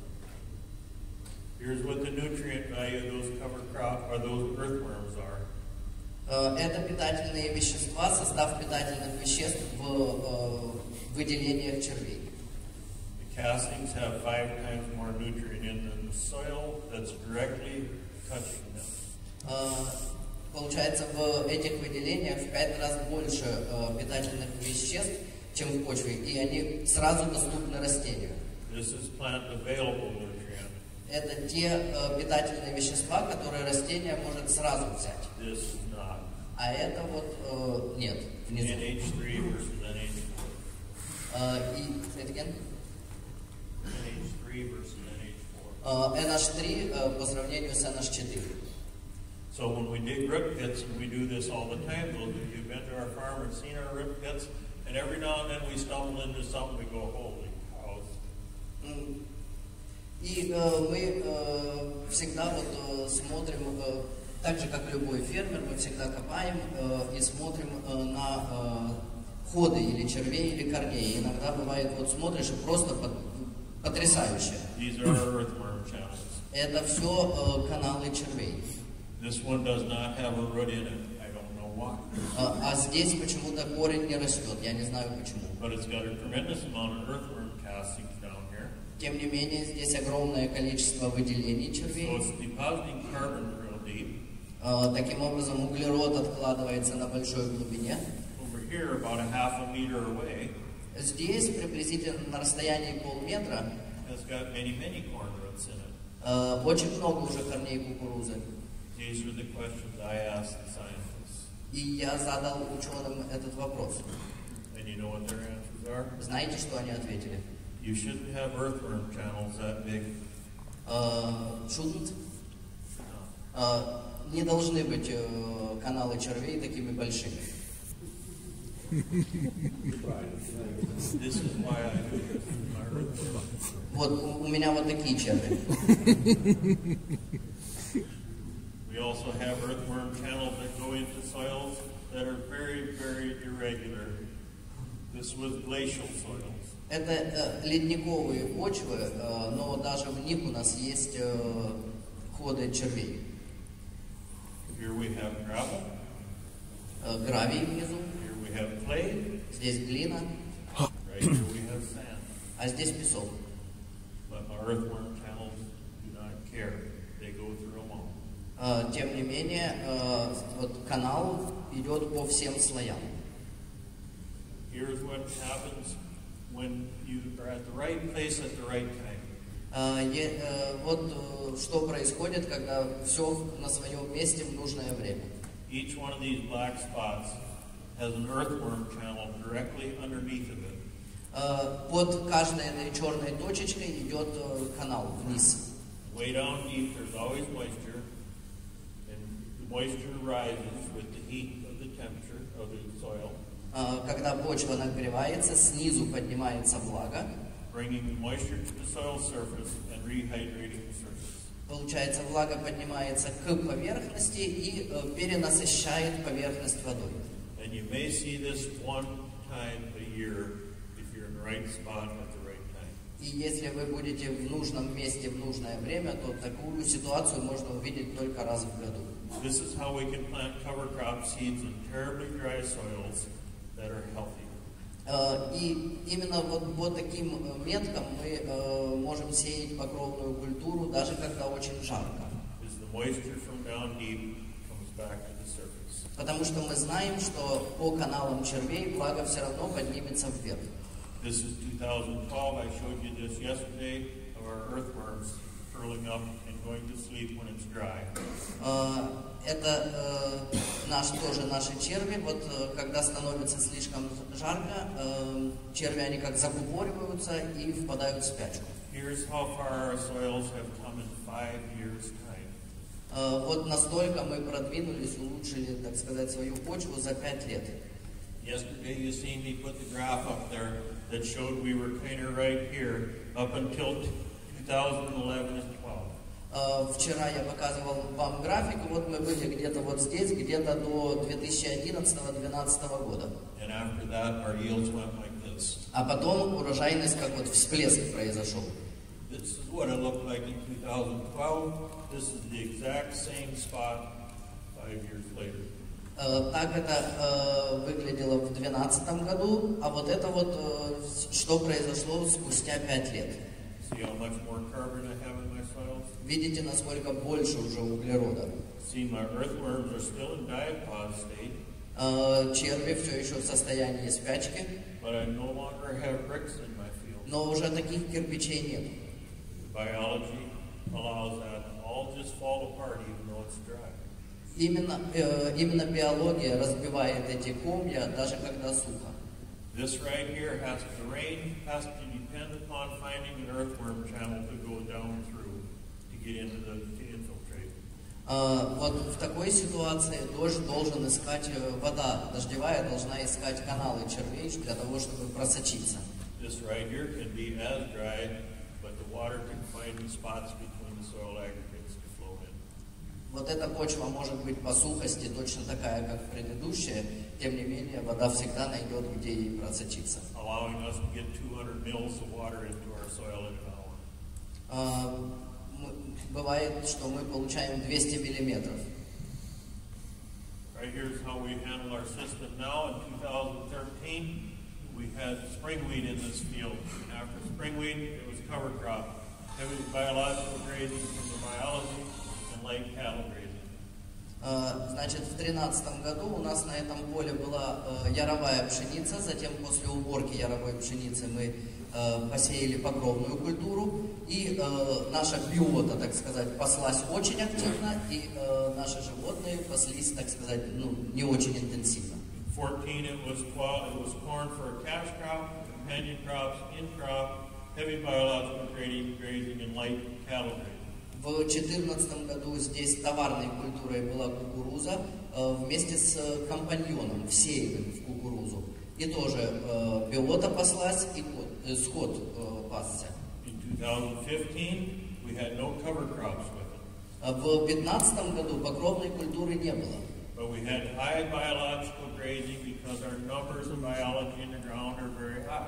[SPEAKER 1] Here's what the nutrient value of those cover crop or those earthworms are.
[SPEAKER 2] Это питательные вещества, состав питательных веществ в выделениях червей.
[SPEAKER 1] The castings have 5 times more nutrient in than the soil that's directly touching them.
[SPEAKER 2] Получается, в этих выделениях в 5 раз больше питательных веществ, чем в почве, и они сразу доступны растению.
[SPEAKER 1] This is plant available nutrient.
[SPEAKER 2] Это те питательные вещества, которые растение может сразу взять.
[SPEAKER 1] This is not.
[SPEAKER 2] А это вот нет, внизу.
[SPEAKER 1] NH3 versus NH4.
[SPEAKER 2] И, say it again?
[SPEAKER 1] NH3 versus NH4.
[SPEAKER 2] NH3 по сравнению с NH4.
[SPEAKER 1] So when we dig root pits, and we do this all the time, those of you who've been to our farm and seen our root pits, and every now and then we stumble into something, we go, holy cows.
[SPEAKER 2] И мы всегда вот смотрим, так же как любой фермер, мы всегда копаем и смотрим на ходы или червей, или корней. Иногда бывает, вот смотришь и просто потрясающе.
[SPEAKER 1] These are our earthworm channels.
[SPEAKER 2] Это все каналы червей.
[SPEAKER 1] This one does not have a root in it. I don't know why.
[SPEAKER 2] А здесь почему-то корень не растет, я не знаю почему.
[SPEAKER 1] But it's got a tremendous amount of earthworm castings down here.
[SPEAKER 2] Тем не менее, здесь огромное количество выделений
[SPEAKER 1] So
[SPEAKER 2] червей.
[SPEAKER 1] it's depositing carbon real deep.
[SPEAKER 2] Таким образом, углерод откладывается на большой глубине.
[SPEAKER 1] Over here, about a half a meter away,
[SPEAKER 2] Здесь, приблизительно на расстоянии полметра,
[SPEAKER 1] has got many corn roots in it.
[SPEAKER 2] очень много уже корней кукурузы.
[SPEAKER 1] These are the questions I asked the scientists.
[SPEAKER 2] И я задал ученым этот вопрос.
[SPEAKER 1] And you know what their answers are?
[SPEAKER 2] Знаете, что они ответили?
[SPEAKER 1] You shouldn't have earthworm channels that big.
[SPEAKER 2] Shouldn't?
[SPEAKER 1] No.
[SPEAKER 2] Не должны быть каналы червей такими большими.
[SPEAKER 1] This is why I do this. My earthworm.
[SPEAKER 2] Вот у меня вот такие черви.
[SPEAKER 1] We also have earthworm channels that go into soils that are very irregular. This was glacial soils.
[SPEAKER 2] Это ледниковые почвы, но даже в них у нас есть ходы червей.
[SPEAKER 1] Here we have gravel.
[SPEAKER 2] Гравий внизу,
[SPEAKER 1] Here we have clay.
[SPEAKER 2] здесь глина,
[SPEAKER 1] Right here we have sand.
[SPEAKER 2] а здесь песок.
[SPEAKER 1] But our earthworm channels do not care. They go through them all.
[SPEAKER 2] Тем не менее, вот канал идет по всем слоям.
[SPEAKER 1] Here's what happens when you are at the right place at the right time.
[SPEAKER 2] Вот что происходит, когда все на своем месте в нужное время.
[SPEAKER 1] Each one of these black spots has an earthworm channel directly underneath of it.
[SPEAKER 2] Под каждой этой черной точечкой идет канал вниз.
[SPEAKER 1] Way down deep, there's always moisture, and the moisture rises with the heat of the temperature of the soil,
[SPEAKER 2] Когда почва нагревается, снизу поднимается влага,
[SPEAKER 1] bringing the moisture to the soil surface and rehydrating the surface.
[SPEAKER 2] получается, влага поднимается к поверхности и перенасыщает поверхность водой.
[SPEAKER 1] And you may see this one time a year if you're in the right spot at the right time.
[SPEAKER 2] И если вы будете в нужном месте в нужное время, то такую ситуацию можно увидеть только раз в году.
[SPEAKER 1] This is how we can plant cover crop seeds in terribly dry soils that are healthy.
[SPEAKER 2] И именно вот таким метком мы можем сеять покровную культуру, даже когда очень жарко.
[SPEAKER 1] As the moisture from down deep comes back to the surface.
[SPEAKER 2] Потому что мы знаем, что по каналам червей влага все равно поднимется вверх.
[SPEAKER 1] This is 2012. I showed you this yesterday of our earthworms curling up and going to sleep when it's dry.
[SPEAKER 2] Это тоже наши черви. Вот когда становится слишком жарко, черви они как закупориваются и впадают в спячку.
[SPEAKER 1] Here's how far our soils have come in 5 years' time.
[SPEAKER 2] Вот настолько мы продвинулись, улучшили, так сказать, свою почву за 5 лет.
[SPEAKER 1] Yesterday you seen me put the graph up there that showed we were kind of right here up until 2011 and 12.
[SPEAKER 2] Вчера я показывал вам график, и вот мы были где-то вот здесь, где-то до 2011-2012 года.
[SPEAKER 1] And after that, our yields went like this.
[SPEAKER 2] А потом урожайность как вот всплеск произошел.
[SPEAKER 1] This is what it looked like in 2012. This is the exact same spot 5 years later.
[SPEAKER 2] Так это выглядело в 2012 году, а вот это вот что произошло спустя 5 лет.
[SPEAKER 1] See how much more carbon I have in my soils?
[SPEAKER 2] Видите, насколько больше уже углерода.
[SPEAKER 1] See, my earthworms are still in diapause state.
[SPEAKER 2] Черви все еще в состоянии спячки,
[SPEAKER 1] But I no longer have bricks in my field.
[SPEAKER 2] но уже таких кирпичей нет.
[SPEAKER 1] Biology allows that to all just fall apart even though it's dry.
[SPEAKER 2] Именно биология разбивает эти комья, даже когда сухо.
[SPEAKER 1] This right here the rain has to depend upon finding an earthworm channel to go down through to get into to infiltrate.
[SPEAKER 2] Вот в такой ситуации дождь должен искать, вода дождевая должна искать каналы червей для того, чтобы просочиться.
[SPEAKER 1] This right here can be as dry, but the water can find the spots between the soil aggregates to flow in.
[SPEAKER 2] Вот эта почва может быть по сухости точно такая, как предыдущая, тем не менее вода всегда найдет, где ей просочиться.
[SPEAKER 1] Allowing us to get 200 mils of water into our soil in an hour.
[SPEAKER 2] Бывает, что мы получаем 200 миллиметров.
[SPEAKER 1] Right here's how we handle our system now. In 2013, we had springweed in this field. And after springweed, it was cover crop. Heavy biological grazing from the biology and light cattle grazing.
[SPEAKER 2] Значит, в 2013 году у нас на этом поле была яровая пшеница, затем после уборки яровой пшеницы мы посеяли покровную культуру, и наша биота, так сказать, паслась очень активно, и наши животные паслись, так сказать, не очень интенсивно.
[SPEAKER 1] In 2014 it was corn for a cash crop, companion crops, in crop, heavy biological grazing and light cattle grazing.
[SPEAKER 2] В 2014 году здесь товарной культурой была кукуруза вместе с компаньоном, всеянным в кукурузу. И тоже биота паслась, и скот пасся.
[SPEAKER 1] In 2015, we had no cover crops with it.
[SPEAKER 2] В 2015 году покровной культуры не было.
[SPEAKER 1] But we had high biological grazing because our numbers of biology in the ground are very high.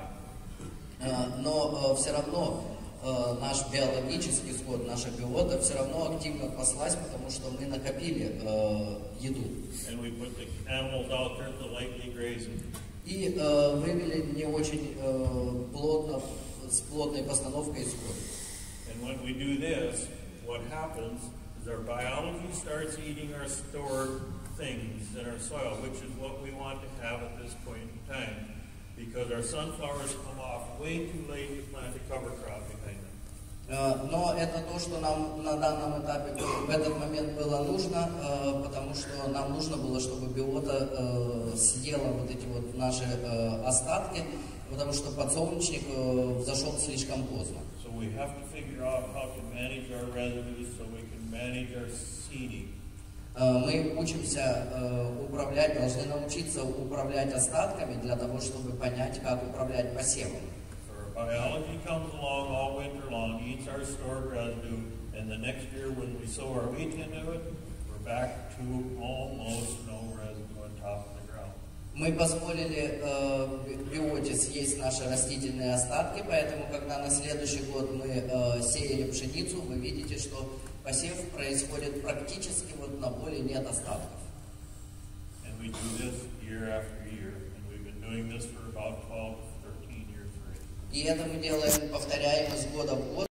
[SPEAKER 2] Но все равно наш биологический скот, наша биота все равно активно паслась, потому что мы накопили еду.
[SPEAKER 1] And we put the animals out there to lightly grazing.
[SPEAKER 2] И вывели не очень плотно, с плотной постановкой скот.
[SPEAKER 1] And when we do this, what happens is our biology starts eating our stored things in our soil, which is what we want to have at this point in time. Because our sunflowers come off way too late to plant a cover crop behind them.
[SPEAKER 2] Но это то, что нам на данном этапе в этот момент было нужно, потому что нам нужно было, чтобы биота съела вот эти вот наши остатки, потому что подсолнечник взошел слишком поздно.
[SPEAKER 1] So we have to figure out how to manage our residues so we can manage our seeding.
[SPEAKER 2] Мы учимся управлять, должны научиться управлять остатками для того, чтобы понять, как управлять посевом.
[SPEAKER 1] So our biology comes along all winter long, eats our stored residue, And the next year, when we sow our wheat into it, we're back to almost no residue on top of the ground.
[SPEAKER 2] Мы позволили биоте съесть наши растительные остатки, поэтому, когда на следующий год мы сеяли пшеницу, вы видите, что посев происходит практически вот на поле нет остатков.
[SPEAKER 1] And we do this year after year, and we've been doing this for about 12 to 13 years already.
[SPEAKER 2] И это мы делаем, повторяем из года в год,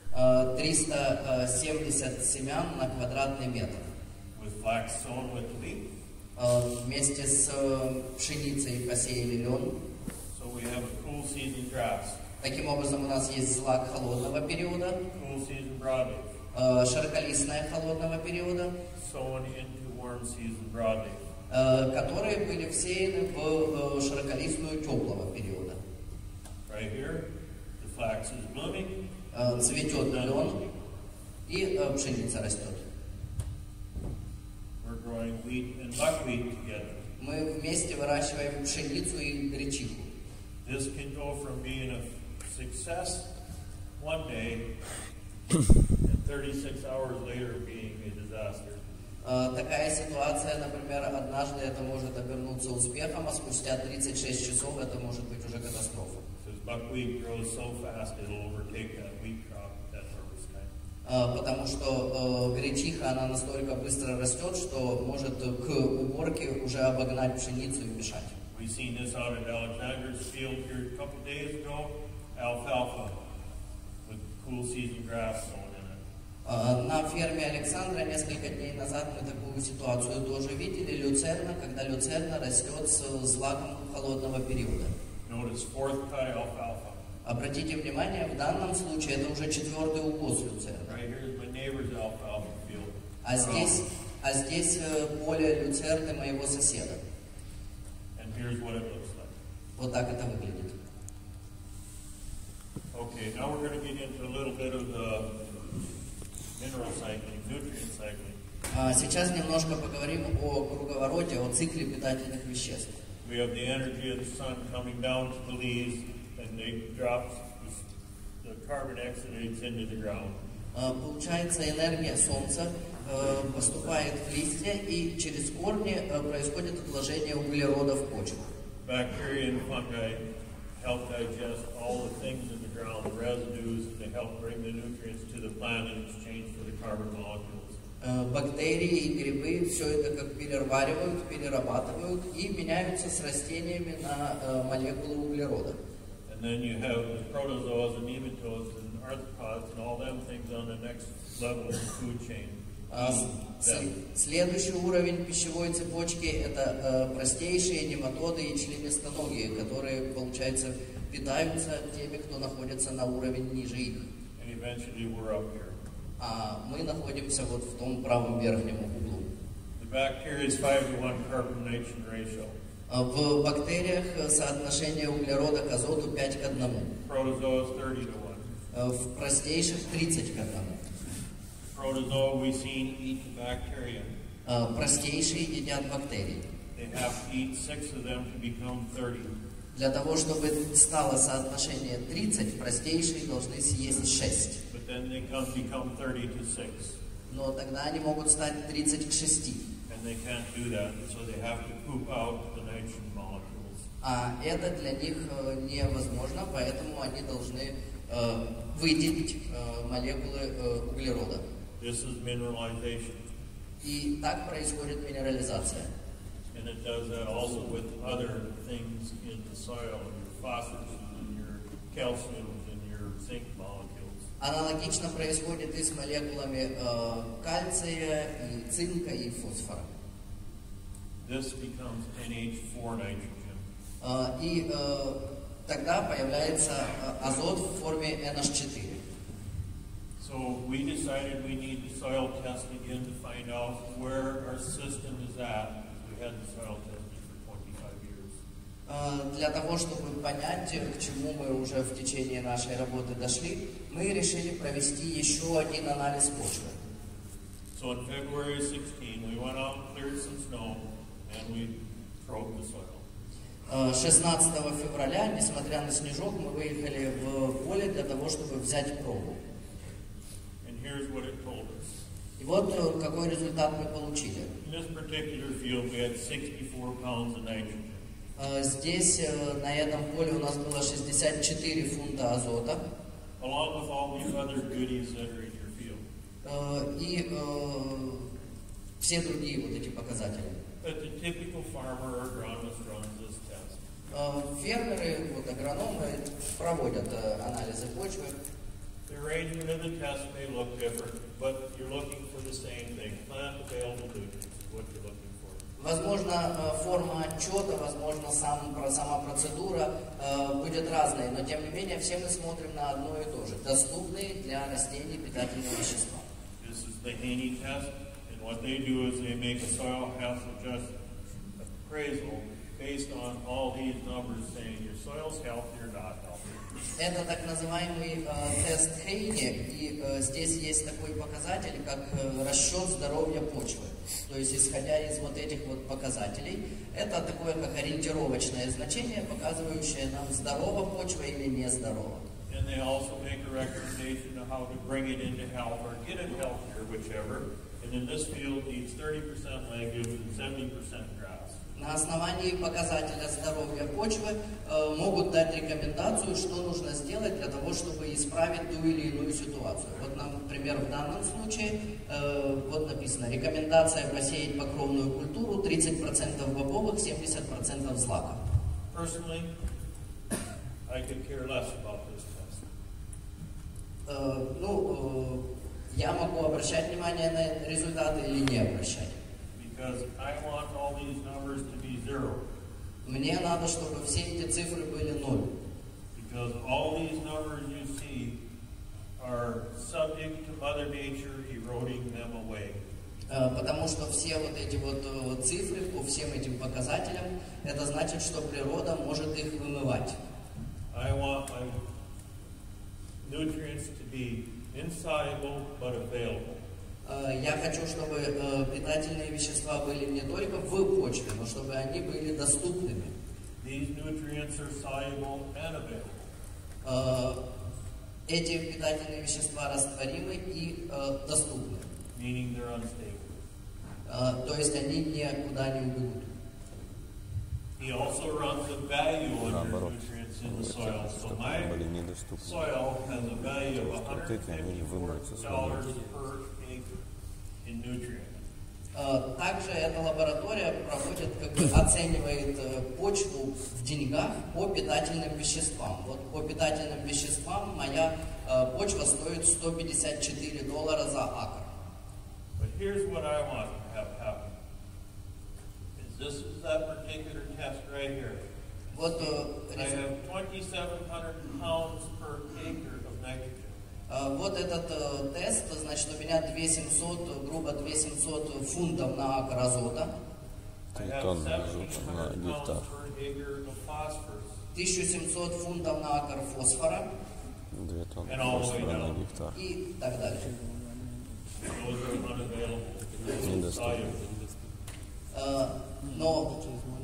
[SPEAKER 2] 370 семян на квадратный метр.
[SPEAKER 1] With flax sown with wheat.
[SPEAKER 2] Вместе с пшеницей посеяли лен.
[SPEAKER 1] So we have a cool season grass.
[SPEAKER 2] Таким образом, у нас есть злак холодного периода,
[SPEAKER 1] Cool season broadleaf.
[SPEAKER 2] широколистная холодного периода,
[SPEAKER 1] Sown into warm season broadleaf.
[SPEAKER 2] которые были всеяны в широколистную теплого периода.
[SPEAKER 1] Right here, the flax is blooming.
[SPEAKER 2] Цветет лен и пшеница растет.
[SPEAKER 1] We're growing wheat and buckwheat together.
[SPEAKER 2] Мы вместе выращиваем пшеницу и гречиху.
[SPEAKER 1] This can go from being a success one day and 36 hours later being a disaster.
[SPEAKER 2] Такая ситуация, например, однажды это может обернуться успехом, а спустя 36 часов это может быть уже катастрофа.
[SPEAKER 1] Because buckwheat grows so fast it'll overtake that wheat crop at harvest time.
[SPEAKER 2] Потому что гречиха, она настолько быстро растет, что может к уборке уже обогнать пшеницу и мешать.
[SPEAKER 1] We've seen this out at Alexander's field here a couple days ago. Alfalfa with cool season grass sown in it.
[SPEAKER 2] На ферме Александра несколько дней назад мы такую ситуацию тоже видели. Люцерна, когда люцерна растет с злаком холодного периода.
[SPEAKER 1] Notice fourth cut alfalfa.
[SPEAKER 2] Обратите внимание, в данном случае это уже 4-й укос люцерны.
[SPEAKER 1] Right here's my neighbor's alfalfa field.
[SPEAKER 2] А здесь поле люцерны моего соседа.
[SPEAKER 1] And here's what it looks like.
[SPEAKER 2] Вот так это выглядит.
[SPEAKER 1] Okay, now we're going to get into a little bit of the mineral cycling, nutrient cycling.
[SPEAKER 2] Сейчас немножко поговорим о круговороте, о цикле питательных веществ.
[SPEAKER 1] We have the energy of the sun coming down to the leaves, and they drop the carbon oxidates into the ground.
[SPEAKER 2] Получается, энергия Солнца поступает в листья, и через корни происходит отложение углерода в почву.
[SPEAKER 1] Bacteria and fungi help digest all the things in the ground, the residues, and they help bring the nutrients to the plant in exchange for the carbon molecules.
[SPEAKER 2] Бактерии и грибы все это как переваривают, перерабатывают и меняются с растениями на молекулы углерода.
[SPEAKER 1] And then you have the protozoas and nematodes and arthropods and all them things on the next level of the food chain.
[SPEAKER 2] Следующий уровень пищевой цепочки – это простейшие нематоды и членистоногие, которые, получается, питаются теми, кто находится на уровень ниже их.
[SPEAKER 1] And eventually we're up here.
[SPEAKER 2] А мы находимся вот в том правом верхнем углу.
[SPEAKER 1] The bacteria is 5-to-1 carbonation ratio.
[SPEAKER 2] В бактериях соотношение углерода к азоту 5 к 1.
[SPEAKER 1] Protozoas 30-to-1.
[SPEAKER 2] В простейших 30 к 1.
[SPEAKER 1] Protozoa we seen eat the bacteria.
[SPEAKER 2] Простейшие едят бактерии.
[SPEAKER 1] They have to eat 6 of them to become 30.
[SPEAKER 2] Для того, чтобы стало соотношение 30, простейшие должны съесть 6.
[SPEAKER 1] But then they become 30 to 6.
[SPEAKER 2] Но тогда они могут стать 30 к 6.
[SPEAKER 1] And they can't do that, so they have to poop out the nitrogen molecules.
[SPEAKER 2] А это для них невозможно, поэтому они должны выделить молекулы углерода.
[SPEAKER 1] This is mineralization.
[SPEAKER 2] И так происходит минерализация.
[SPEAKER 1] And it does that also with other things in the soil, your phosphorus and your calcium and your zinc molecules.
[SPEAKER 2] Аналогично происходит и с молекулами кальция, и цинка, и фосфора.
[SPEAKER 1] This becomes NH4 nitrogen.
[SPEAKER 2] И тогда появляется азот в форме NH4.
[SPEAKER 1] So we decided we need the soil test again to find out where our system is at. We had the soil tested for 25 years.
[SPEAKER 2] Для того, чтобы понять, к чему мы уже в течение нашей работы дошли, мы решили провести еще один анализ почвы.
[SPEAKER 1] So on February 16, we went out and cleared some snow, and we probed the soil.
[SPEAKER 2] 16 февраля, несмотря на снежок, мы выехали в поле для того, чтобы взять пробу.
[SPEAKER 1] And here's what it told us.
[SPEAKER 2] И вот какой результат мы получили.
[SPEAKER 1] In this particular field, we had 64 pounds of nitrogen.
[SPEAKER 2] Здесь, на этом поле, у нас было 64 фунта азота.
[SPEAKER 1] Along with all these other goodies that are in your field.
[SPEAKER 2] И все другие вот эти показатели.
[SPEAKER 1] But the typical farmer or agronomist runs this test.
[SPEAKER 2] Фермеры, вот, агрономы проводят анализы почвы.
[SPEAKER 1] The arrangement of the test may look different, but you're looking for the same thing. Plant available nutrients is what you're looking for.
[SPEAKER 2] Возможно, форма отчета, возможно, сама процедура будет разной, но тем не менее все мы смотрим на одно и то же. Доступные для растений питательные вещества.
[SPEAKER 1] This is the Haney test, and what they do is they make a soil health appraisal based on all these numbers saying your soil's healthy or not healthy.
[SPEAKER 2] Это так называемый тест Хейни, и здесь есть такой показатель, как расчет здоровья почвы. То есть, исходя из вот этих вот показателей, это такое как ориентировочное значение, показывающее нам, здорова почва или нездорова.
[SPEAKER 1] And they also make a recommendation of how to bring it into health or get it healthier, whichever. And in this field, needs 30% legumes and 70% grass.
[SPEAKER 2] На основании показателя здоровья почвы могут дать рекомендацию, что нужно сделать для того, чтобы исправить ту или иную ситуацию. Вот, например, в данном случае вот написано: рекомендация посеять покровную культуру 30% бобовых, 70% злака.
[SPEAKER 1] Personally, I could care less about this test.
[SPEAKER 2] Я могу обращать внимание на результаты или не обращать.
[SPEAKER 1] Because I want all these numbers to be zero.
[SPEAKER 2] Мне надо, чтобы все эти цифры были ноль.
[SPEAKER 1] Because all these numbers you see are subject to Mother Nature eroding them away.
[SPEAKER 2] Потому что все вот эти вот цифры по всем этим показателям, это значит, что природа может их вымывать.
[SPEAKER 1] I want my nutrients to be insoluble but available.
[SPEAKER 2] Я хочу, чтобы питательные вещества были не только в почве, но чтобы они были доступными.
[SPEAKER 1] These nutrients are soluble and available.
[SPEAKER 2] Эти питательные вещества растворимы и доступны.
[SPEAKER 1] Meaning they're unstable.
[SPEAKER 2] То есть они никуда не убегут.
[SPEAKER 1] He also runs a value on your nutrients in the soil. So my soil has a value of $154 per acre in nutrients.
[SPEAKER 2] Также эта лаборатория оценивает почву в деньгах по питательным веществам. Вот по питательным веществам моя почва стоит $154 за акр.
[SPEAKER 1] But here's what I want to have happen. This is that particular test right here.
[SPEAKER 2] Вот,
[SPEAKER 1] I have 2,700 pounds per acre of nitrogen.
[SPEAKER 2] Вот этот тест, значит, у меня 2700, грубо 2700 фунтов на акр азота. 1700 фунтов на акр фосфора.
[SPEAKER 3] 2 тонны фосфора на гектар.
[SPEAKER 2] И так далее. Но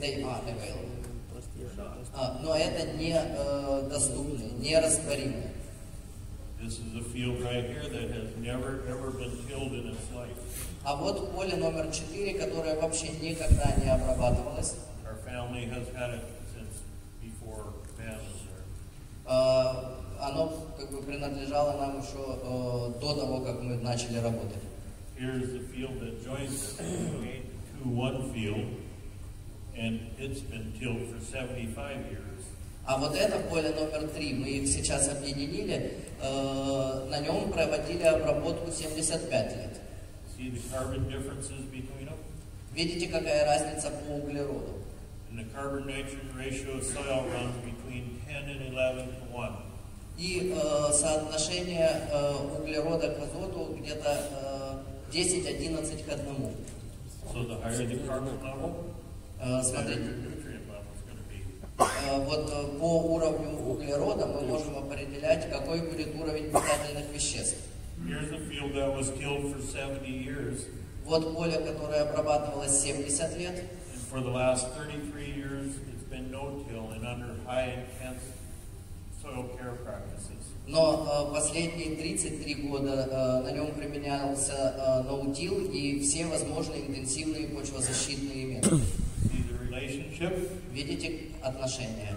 [SPEAKER 2] это не доступно, не растворимо.
[SPEAKER 1] This is a field right here that has never ever been tilled in its life.
[SPEAKER 2] А вот поле номер 4, которое вообще никогда не обрабатывалось.
[SPEAKER 1] Our family has had it since before man was there.
[SPEAKER 2] Оно как бы принадлежало нам еще до того, как мы начали работать.
[SPEAKER 1] Here's the field that joins it. To one field, and it's been tilled for 75 years.
[SPEAKER 2] А вот это поле номер 3, мы их сейчас объединили, на нем проводили обработку 75 лет.
[SPEAKER 1] See the carbon differences between them?
[SPEAKER 2] Видите, какая разница по углероду?
[SPEAKER 1] And the carbon-nitrogen ratio of soil runs between 10 and 11 to 1.
[SPEAKER 2] И соотношение углерода к азоту где-то 10-11 к 1.
[SPEAKER 1] So the higher the carbon level,
[SPEAKER 2] Смотрите,
[SPEAKER 1] nutrient level is going to be.
[SPEAKER 2] вот по уровню углерода мы можем определять, какой будет уровень питательных веществ.
[SPEAKER 1] Here's the field that was tilled for 70 years.
[SPEAKER 2] Вот поле, которое обрабатывалось 70 лет.
[SPEAKER 1] And for the last 33 years, it's been no-till and under high intense soil care practices.
[SPEAKER 2] Но последние 33 года на нем применялся ноутил и все возможные интенсивные почвозащитные методы.
[SPEAKER 1] See the relationship?
[SPEAKER 2] Видите отношения?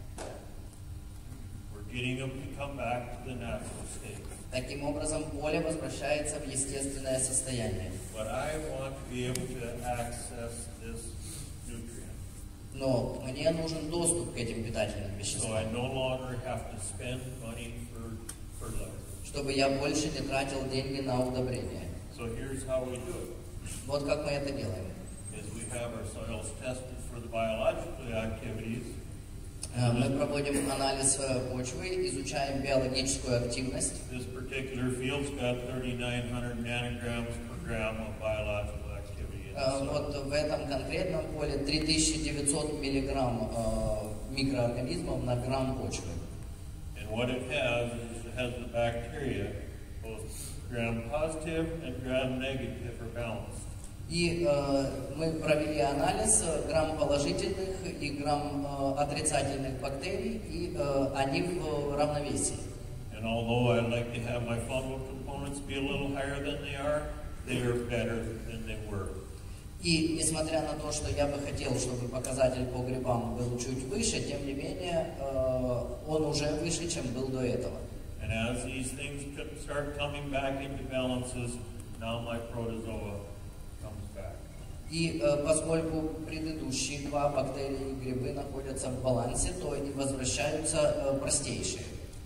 [SPEAKER 1] We're getting them to come back to the natural state.
[SPEAKER 2] Таким образом, поле возвращается в естественное состояние.
[SPEAKER 1] But I want to be able to access this nutrient.
[SPEAKER 2] Но мне нужен доступ к этим питательным
[SPEAKER 1] So
[SPEAKER 2] веществам,
[SPEAKER 1] I no longer have to spend money for fertilizer.
[SPEAKER 2] чтобы я больше не тратил деньги на удобрения.
[SPEAKER 1] So here's how we do it.
[SPEAKER 2] Вот как мы это делаем.
[SPEAKER 1] Is we have our soils tested for the biological activities.
[SPEAKER 2] Мы проводим анализ почвы, изучаем биологическую активность.
[SPEAKER 1] This particular field's got 3,900 nanograms per gram of biological activity in the soil.
[SPEAKER 2] Вот в этом конкретном поле 3900 миллиграмм микроорганизмов на грамм почвы.
[SPEAKER 1] And what it has is it has the bacteria, both gram-positive and gram-negative are balanced.
[SPEAKER 2] И мы провели анализ грамм положительных и грамм отрицательных бактерий, и они в равновесии.
[SPEAKER 1] And although I like to have my fungal components be a little higher than they are better than they were.
[SPEAKER 2] И несмотря на то, что я бы хотел, чтобы показатель по грибам был чуть выше, тем не менее он уже выше, чем был до этого.
[SPEAKER 1] And as these things start coming back into balances, now my protozoa comes back.
[SPEAKER 2] И поскольку предыдущие два бактерии и грибы находятся в балансе, то и возвращаются простейшие.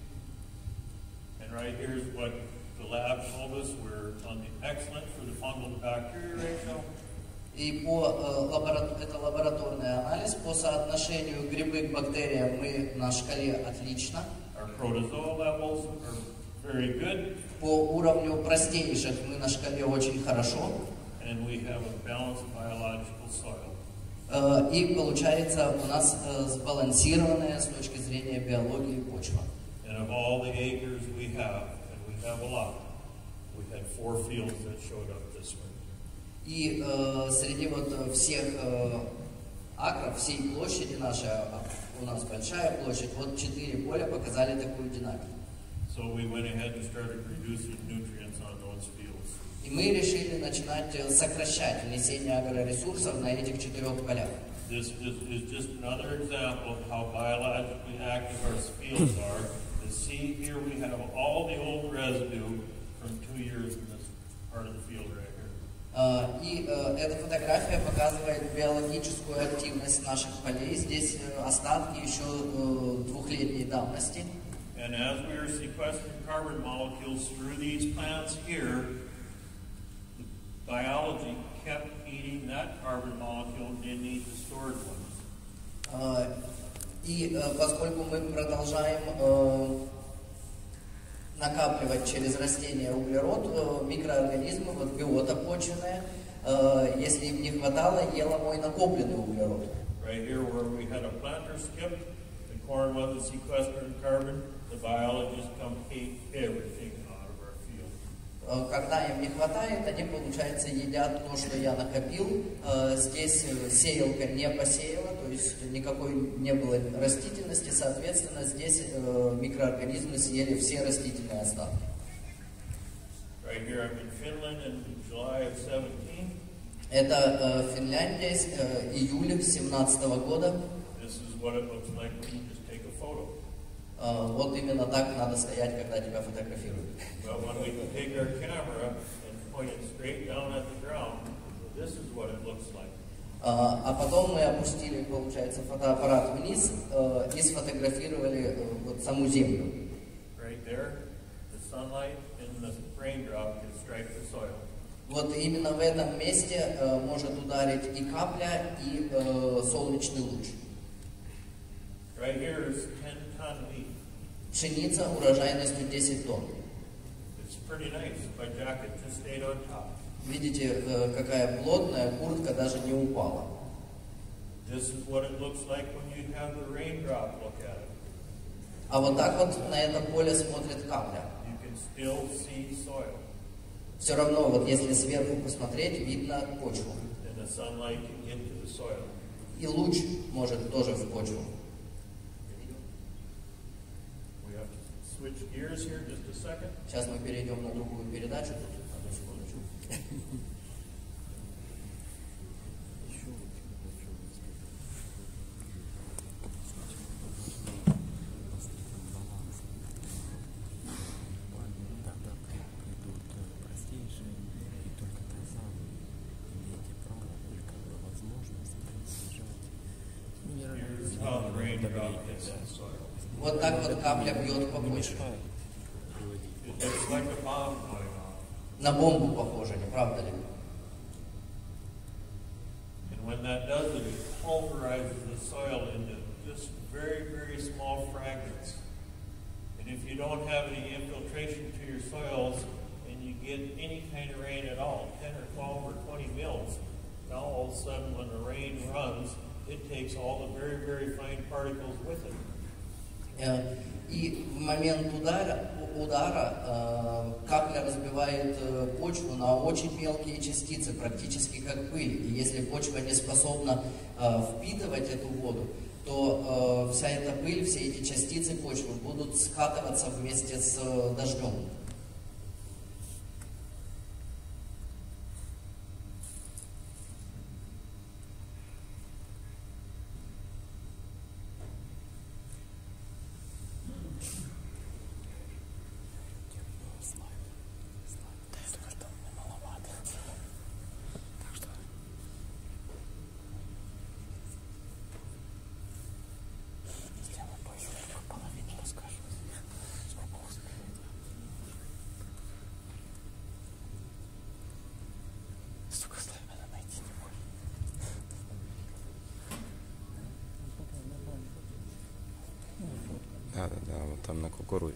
[SPEAKER 1] And right here's what the lab told us. We're on the excellent for the fungal to bacteria ratio.
[SPEAKER 2] И это лабораторный анализ. По соотношению грибы к бактериям мы на шкале отлично.
[SPEAKER 1] Our protozoa levels are very good.
[SPEAKER 2] По уровню простейших мы на шкале очень хорошо.
[SPEAKER 1] And we have a balanced biological soil.
[SPEAKER 2] И получается у нас сбалансированная с точки зрения биологии почва.
[SPEAKER 1] And of all the acres we have, and we have a lot, we had 4 fields that showed up this way.
[SPEAKER 2] И среди вот всех акров, всей площади нашей, у нас большая площадь, вот 4 поля показали такую динамику.
[SPEAKER 1] So we went ahead and started reducing nutrients on those fields.
[SPEAKER 2] И мы решили начинать сокращать внесение агроресурсов на этих 4 полях.
[SPEAKER 1] This is just another example of how biologically active our fields are. To see here we have all the old residue from 2 years in this part of the field right here.
[SPEAKER 2] И эта фотография показывает биологическую активность наших полей. Здесь остатки еще 2-летней давности.
[SPEAKER 1] And as we are sequestering carbon molecules through these plants here, the biology kept eating that carbon molecule and didn't eat the stored ones.
[SPEAKER 2] И поскольку мы продолжаем накапливать через растения углерод, микроорганизмы, вот биота почвенная, если им не хватало, ела мой накопленный углерод.
[SPEAKER 1] Right here where we had a planter skip, the corn wasn't sequestering carbon, the biologists come eat everything out of our field.
[SPEAKER 2] Когда им не хватает, они, получается, едят то, что я накопил. Здесь сеялка не посеяла, то есть никакой не было растительности, соответственно, здесь микроорганизмы съели все растительные остатки.
[SPEAKER 1] Right here I'm in Finland in July of 17.
[SPEAKER 2] Это Финляндия, июль 2017 года.
[SPEAKER 1] This is what it looks like when you just take a photo.
[SPEAKER 2] Вот именно так надо стоять, когда тебя фотографируют.
[SPEAKER 1] But when we take our camera and point it straight down at the ground, this is what it looks like.
[SPEAKER 2] А потом мы опустили, получается, фотоаппарат вниз и сфотографировали вот саму землю.
[SPEAKER 1] Right there, the sunlight and the raindrop can strike the soil.
[SPEAKER 2] Вот именно в этом месте может ударить и капля, и солнечный луч.
[SPEAKER 1] Right here is 10-ton wheat.
[SPEAKER 2] Пшеница урожайностью 10 тонн.
[SPEAKER 1] It's pretty nice. My jacket just stayed on top.
[SPEAKER 2] Видите, какая плотная, куртка даже не упала.
[SPEAKER 1] This is what it looks like when you have the raindrop look at it.
[SPEAKER 2] А вот так вот на это поле смотрит капля.
[SPEAKER 1] You can still see soil.
[SPEAKER 2] Все равно, вот если сверху посмотреть, видно почву.
[SPEAKER 1] And the sunlight can get to the soil.
[SPEAKER 2] И луч может тоже в почву.
[SPEAKER 1] switch gears here just a second.
[SPEAKER 2] Сейчас мы перейдем на другую передачу. Тут, одну секундочку.
[SPEAKER 1] Here's how the raindrop hits that soil.
[SPEAKER 2] Вот так вот капля бьет по почве.
[SPEAKER 1] It looks like a bomb going off.
[SPEAKER 2] На бомбу похоже, не правда ли?
[SPEAKER 1] And when that does it, it pulverizes the soil into just very, very small fragments. And if you don't have any infiltration to your soils, and you get any kind of rain at all, 10 or 12 or 20 mils, now all of a sudden when the rain runs, it takes all the very, very fine particles with it.
[SPEAKER 2] И в момент удара капля разбивает почву на очень мелкие частицы, практически как пыль. И если почва не способна впитывать эту воду, то вся эта пыль, все эти частицы почвы будут скатываться вместе с дождем.
[SPEAKER 3] Да, вот там на кукурузе.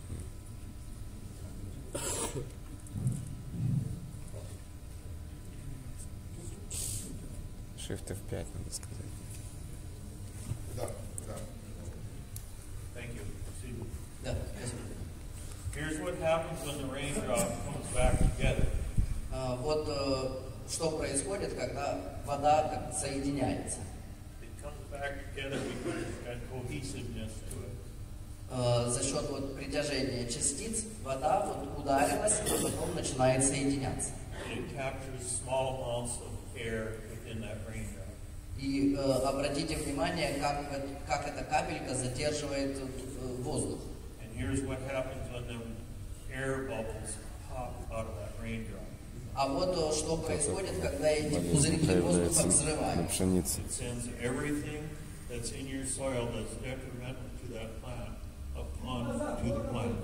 [SPEAKER 3] Shift F5, надо сказать.
[SPEAKER 4] Да.
[SPEAKER 1] Thank you. See,
[SPEAKER 2] Да, спасибо.
[SPEAKER 1] here's what happens when the raindrop comes back together.
[SPEAKER 2] Вот что происходит, когда вода как соединяется.
[SPEAKER 1] It comes back together because it's got cohesiveness to it.
[SPEAKER 2] За счет вот притяжения частиц вода вот ударилась и потом начинает соединяться.
[SPEAKER 1] It captures small amounts of air within that raindrop.
[SPEAKER 2] И обратите внимание, как эта капелька задерживает воздух.
[SPEAKER 1] And here's what happens when the air bubbles pop out of that raindrop.
[SPEAKER 2] А вот что происходит, когда эти пузырьки воздуха взрываются.
[SPEAKER 1] It sends everything that's in your soil that's detrimental to that plant up onto the plant.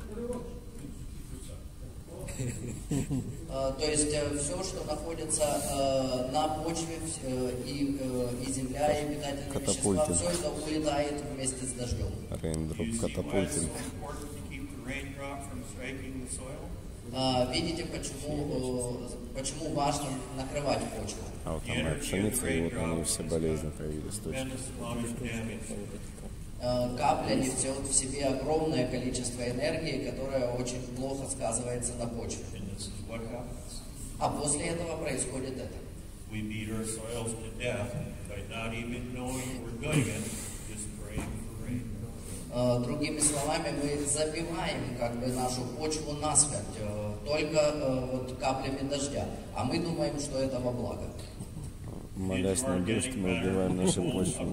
[SPEAKER 2] То есть все, что находится на почве, и земля, и питательные вещества, все это улетает вместе с дождем.
[SPEAKER 3] Рейндроп катапультинг.
[SPEAKER 2] Видите, почему важно накрывать почву?
[SPEAKER 3] А вот там моя пшеница, и вот у нее все болезни появились точно.
[SPEAKER 2] Капля несет в себе огромное количество энергии, которая очень плохо сказывается на почве. А после этого происходит это. Другими словами, мы забиваем как бы нашу почву насмерть только вот каплями дождя, а мы думаем, что это во благо.
[SPEAKER 3] Молясь на дождь, мы убиваем наши почвы.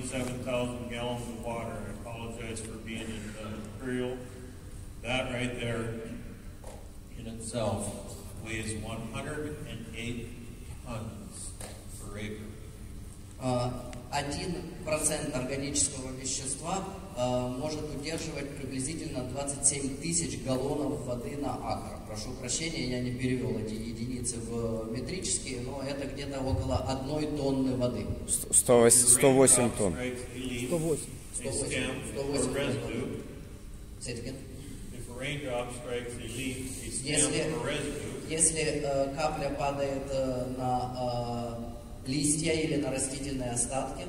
[SPEAKER 1] That right there in itself weighs 108 tons per acre.
[SPEAKER 2] 1% органического вещества может удерживать приблизительно 27 тысяч галлонов воды на акр. Прошу прощения, я не перевел эти единицы в метрические, но это где-то около 1 тонны воды.
[SPEAKER 3] 108 тонн.
[SPEAKER 2] 108 тонн. Если капля падает на листья или на растительные остатки,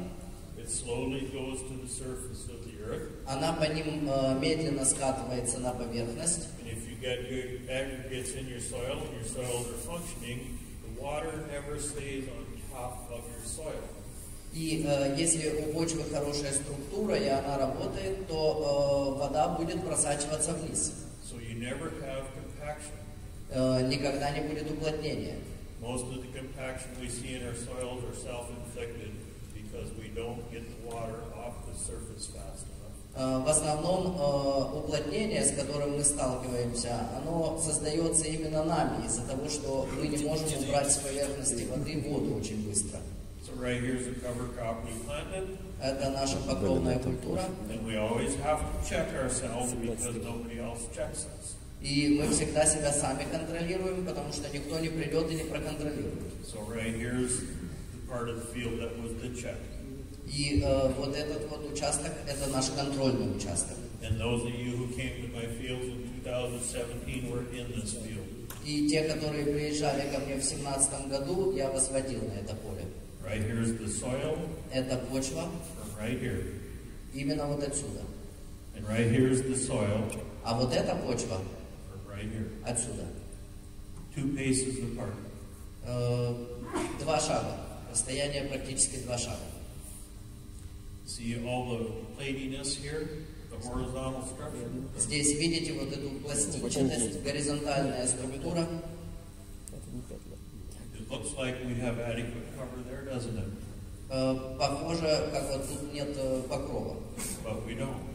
[SPEAKER 2] она по ним медленно скатывается на поверхность. И если у почвы хорошая структура и она работает, то вода будет просачиваться вниз.
[SPEAKER 1] So you never have compaction.
[SPEAKER 2] Никогда не будет уплотнения.
[SPEAKER 1] Most of the compaction we see in our soils are self-inflicted because we don't get the water off the surface fast enough.
[SPEAKER 2] В основном уплотнение, с которым мы сталкиваемся, оно создается именно нами из-за того, что мы не можем убрать с поверхности воды воду очень быстро.
[SPEAKER 1] So right here's a cover crop we planted,
[SPEAKER 2] Это наша покровная культура.
[SPEAKER 1] and we always have to check ourselves because nobody else checks us.
[SPEAKER 2] И мы всегда себя сами контролируем, потому что никто не придет и не проконтролирует.
[SPEAKER 1] So right here's the part of the field that was the check.
[SPEAKER 2] И вот этот вот участок, это наш контрольный участок.
[SPEAKER 1] And those of you who came to my fields in 2017 were in this field.
[SPEAKER 2] И те, которые приезжали ко мне в 2017 году, я вас водил на это поле.
[SPEAKER 1] Right here's the soil,
[SPEAKER 2] Это почва,
[SPEAKER 1] from right here.
[SPEAKER 2] именно вот отсюда.
[SPEAKER 1] And right here's the soil,
[SPEAKER 2] А вот эта почва
[SPEAKER 1] from right here.
[SPEAKER 2] отсюда.
[SPEAKER 1] 2 paces apart.
[SPEAKER 2] 2 шага. Расстояние практически 2 шага.
[SPEAKER 1] See all the platiness here, the horizontal structure?
[SPEAKER 2] Здесь видите вот эту пластичность, горизонтальная структура.
[SPEAKER 1] It looks like we have adequate cover there, doesn't it?
[SPEAKER 2] Похоже, как вот тут нет покрова.
[SPEAKER 1] But we don't.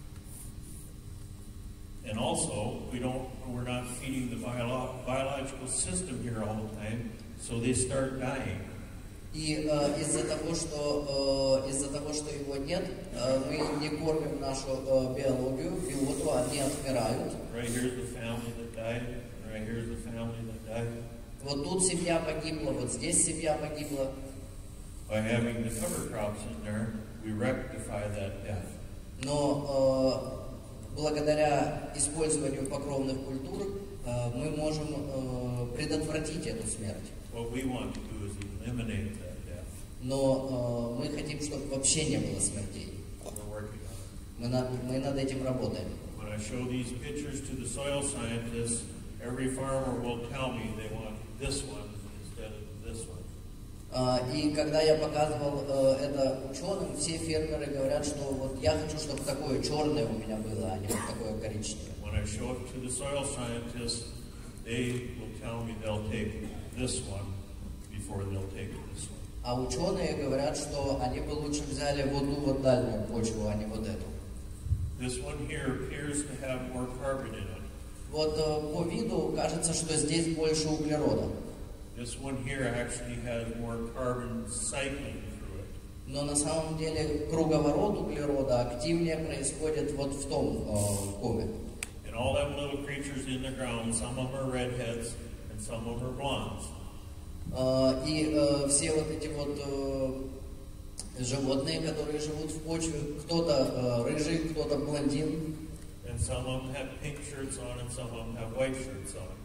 [SPEAKER 1] And also, we're not feeding the biological system here all the time, so they start dying.
[SPEAKER 2] И из-за того, что его нет, мы не кормим нашу биологию, биоту, они отмирают.
[SPEAKER 1] Right here's the family that died, right here's the family that died.
[SPEAKER 2] Вот тут семья погибла, вот здесь семья погибла.
[SPEAKER 1] By having the cover crops in there, we rectify that death.
[SPEAKER 2] Но благодаря использованию покровных культур мы можем предотвратить эту смерть.
[SPEAKER 1] What we want to do is eliminate that death.
[SPEAKER 2] Но мы хотим, чтобы вообще не было смертей.
[SPEAKER 1] We're working on it.
[SPEAKER 2] Мы над этим работаем.
[SPEAKER 1] When I show these pictures to the soil scientists, every farmer will tell me they want this one instead of this one.
[SPEAKER 2] И когда я показывал это ученым, все фермеры говорят, что вот я хочу, чтобы такое черное у меня было, а не вот такое коричневое.
[SPEAKER 1] When I show it to the soil scientists, they will tell me they'll take this one before they'll take this one.
[SPEAKER 2] А ученые говорят, что они бы лучше взяли вот ту вот дальнюю почву, а не вот эту.
[SPEAKER 1] This one here appears to have more carbon in it.
[SPEAKER 2] Вот по виду кажется, что здесь больше углерода.
[SPEAKER 1] This one here actually has more carbon cycling through it.
[SPEAKER 2] Но на самом деле круговорот углерода активнее происходит вот в том коме.
[SPEAKER 1] And all them little creatures in the ground, some of them are redheads and some of them are blondes.
[SPEAKER 2] И все вот эти вот животные, которые живут в почве, кто-то рыжий, кто-то блондин.
[SPEAKER 1] And some of them have pink shirts on and some of them have white shirts on.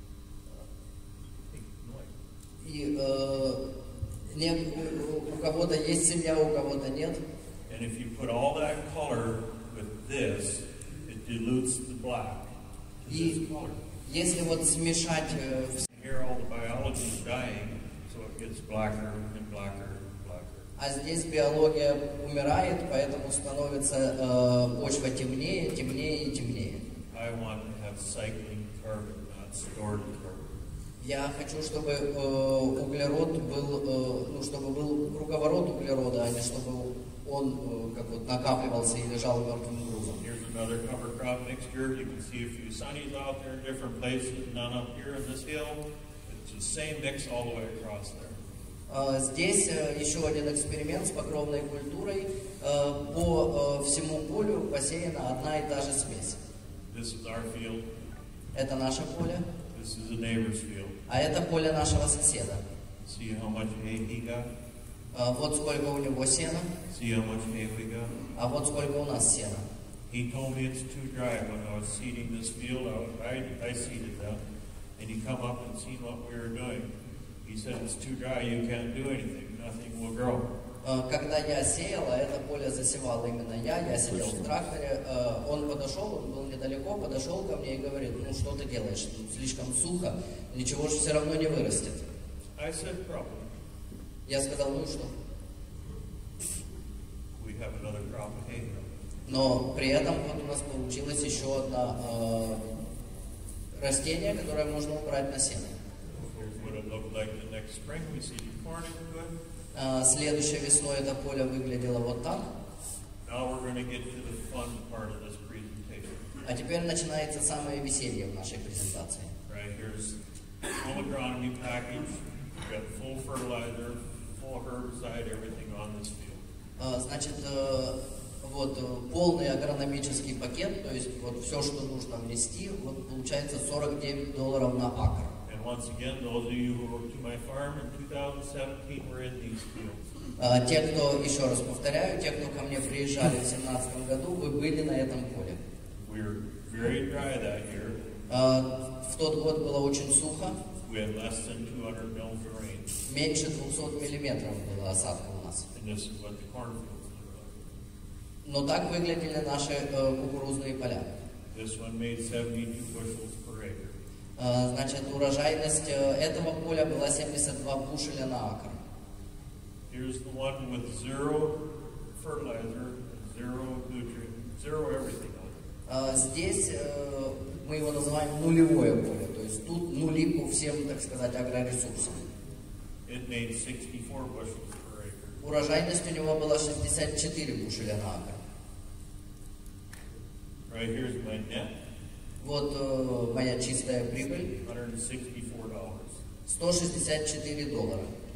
[SPEAKER 1] Pink and white.
[SPEAKER 2] И у кого-то есть семья, у кого-то нет.
[SPEAKER 1] And if you put all that color with this, it dilutes the black to this
[SPEAKER 2] И
[SPEAKER 1] color.
[SPEAKER 2] если вот смешать,
[SPEAKER 1] Here all the biology is dying, so it gets blacker and blacker and blacker.
[SPEAKER 2] а здесь биология умирает, поэтому становится почва темнее, темнее и темнее.
[SPEAKER 1] I want to have cycling carbon, not stored carbon.
[SPEAKER 2] Я хочу, чтобы углерод был, чтобы был круговорот углерода, а не чтобы он как вот накапливался и лежал мертвым грузом.
[SPEAKER 1] Here's another cover crop mixture. You can see a few sunnies out there in different places, none up here in this hill. It's the same mix all the way across there.
[SPEAKER 2] Здесь еще один эксперимент с покровной культурой. По всему полю посеяна одна и та же смесь.
[SPEAKER 1] This is our field.
[SPEAKER 2] Это наше поле,
[SPEAKER 1] This is the neighbor's field.
[SPEAKER 2] а это поле нашего соседа.
[SPEAKER 1] See how much hay he got?
[SPEAKER 2] Вот сколько у него сена,
[SPEAKER 1] See how much hay we got?
[SPEAKER 2] а вот сколько у нас сена.
[SPEAKER 1] He told me it's too dry when I was seeding this field. I seeded that. And he come up and seen what we were doing. He said, it's too dry, you can't do anything. Nothing will grow.
[SPEAKER 2] Когда я сеял, а это поле засевал именно я сидел в тракторе, он подошел, он был недалеко, подошел ко мне и говорит, ну что ты делаешь, тут слишком сухо, ничего же все равно не вырастет.
[SPEAKER 1] I said, probably.
[SPEAKER 2] Я сказал, ну и что?
[SPEAKER 1] have another crop of hay.
[SPEAKER 2] Но при этом вот у нас получилось еще одно растение, которое можно убрать на сено.
[SPEAKER 1] Here's what it looked like the next spring. We see the corn is good.
[SPEAKER 2] Следующей весной это поле выглядело вот так.
[SPEAKER 1] Now we're going to get to the fun part of this presentation.
[SPEAKER 2] А теперь начинается самое веселье в нашей презентации.
[SPEAKER 1] Right, here's full agronomy package. We've got full fertilizer, full herbicide, everything on this field.
[SPEAKER 2] Значит, вот полный агрономический пакет, то есть вот все, что нужно внести, вот получается $49 на акр.
[SPEAKER 1] And once again, those of you who were to my farm in 2017 were in these fields.
[SPEAKER 2] Те, кто, еще раз повторяю, те, кто ко мне приезжали в 2017 году, вы были на этом поле.
[SPEAKER 1] We were very dry that year.
[SPEAKER 2] В тот год было очень сухо,
[SPEAKER 1] We had less than 200 mils of rain.
[SPEAKER 2] меньше 200 миллиметров было осадка у нас.
[SPEAKER 1] And this is what the cornfields look like.
[SPEAKER 2] Но так выглядели наши кукурузные поля.
[SPEAKER 1] This one made 72 bushels per acre.
[SPEAKER 2] Значит, урожайность этого поля была 72 бушеля на акр.
[SPEAKER 1] Here's the one with zero fertilizer, zero nutrient, zero everything on it.
[SPEAKER 2] Здесь мы его называем нулевое поле, то есть тут нули по всем, так сказать, агроресурсам.
[SPEAKER 1] It made 64 bushels per acre.
[SPEAKER 2] Урожайность у него была 64 бушеля на акр.
[SPEAKER 1] Right here's my net,
[SPEAKER 2] Вот моя чистая прибыль
[SPEAKER 1] $164.
[SPEAKER 2] $164.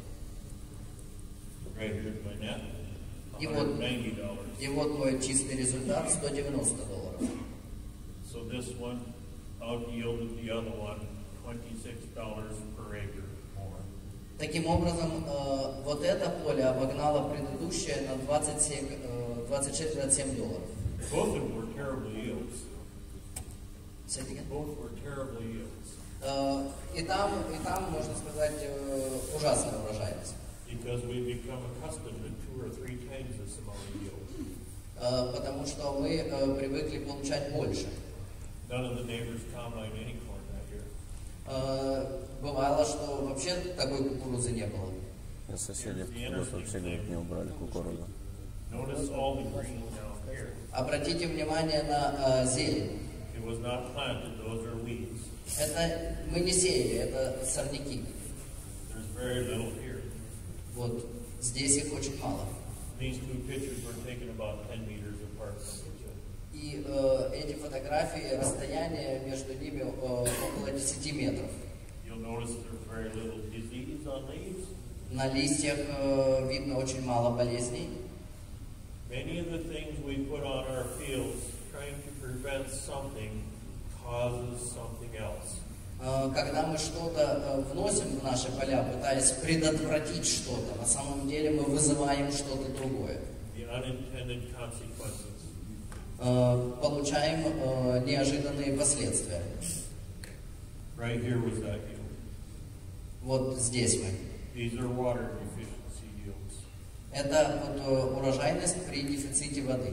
[SPEAKER 1] Right here's my net,
[SPEAKER 2] И вот,
[SPEAKER 1] $190.
[SPEAKER 2] и вот мой чистый результат $190.
[SPEAKER 1] So this one out yielded the other one $26 per acre more.
[SPEAKER 2] Таким образом, вот это поле обогнало предыдущее на $26-27.
[SPEAKER 1] Both of them were terrible yields.
[SPEAKER 2] Say it again.
[SPEAKER 1] Both were terrible yields.
[SPEAKER 2] И там, можно сказать, ужасная урожайность.
[SPEAKER 1] Because we become accustomed to 2 or 3 times this amount of yield.
[SPEAKER 2] Потому что мы привыкли получать больше.
[SPEAKER 1] None of the neighbors combined any corn that year.
[SPEAKER 2] Бывало, что вообще такой кукурузы не было.
[SPEAKER 3] Соседи в тот год вообще говорит, не убрали кукурузу.
[SPEAKER 1] Notice all the green down here.
[SPEAKER 2] Обратите внимание на зелень.
[SPEAKER 1] It was not planted, those are weeds.
[SPEAKER 2] Это мы не сеяли, это сорняки.
[SPEAKER 1] There's very little here.
[SPEAKER 2] Вот здесь их очень мало.
[SPEAKER 1] These two pictures were taken about 10 meters apart from each other.
[SPEAKER 2] И эти фотографии, расстояние между ними около 10 метров.
[SPEAKER 1] You'll notice there's very little disease on leaves.
[SPEAKER 2] На листьях видно очень мало болезней.
[SPEAKER 1] Many of the things we put on our fields trying to prevent something causes something else.
[SPEAKER 2] Когда мы что-то вносим в наши поля, пытаясь предотвратить что-то, на самом деле мы вызываем что-то другое.
[SPEAKER 1] The unintended consequences.
[SPEAKER 2] Получаем неожиданные последствия.
[SPEAKER 1] Right here was that yield.
[SPEAKER 2] Вот здесь мы.
[SPEAKER 1] These are water deficiency yields.
[SPEAKER 2] Это вот урожайность при дефиците воды.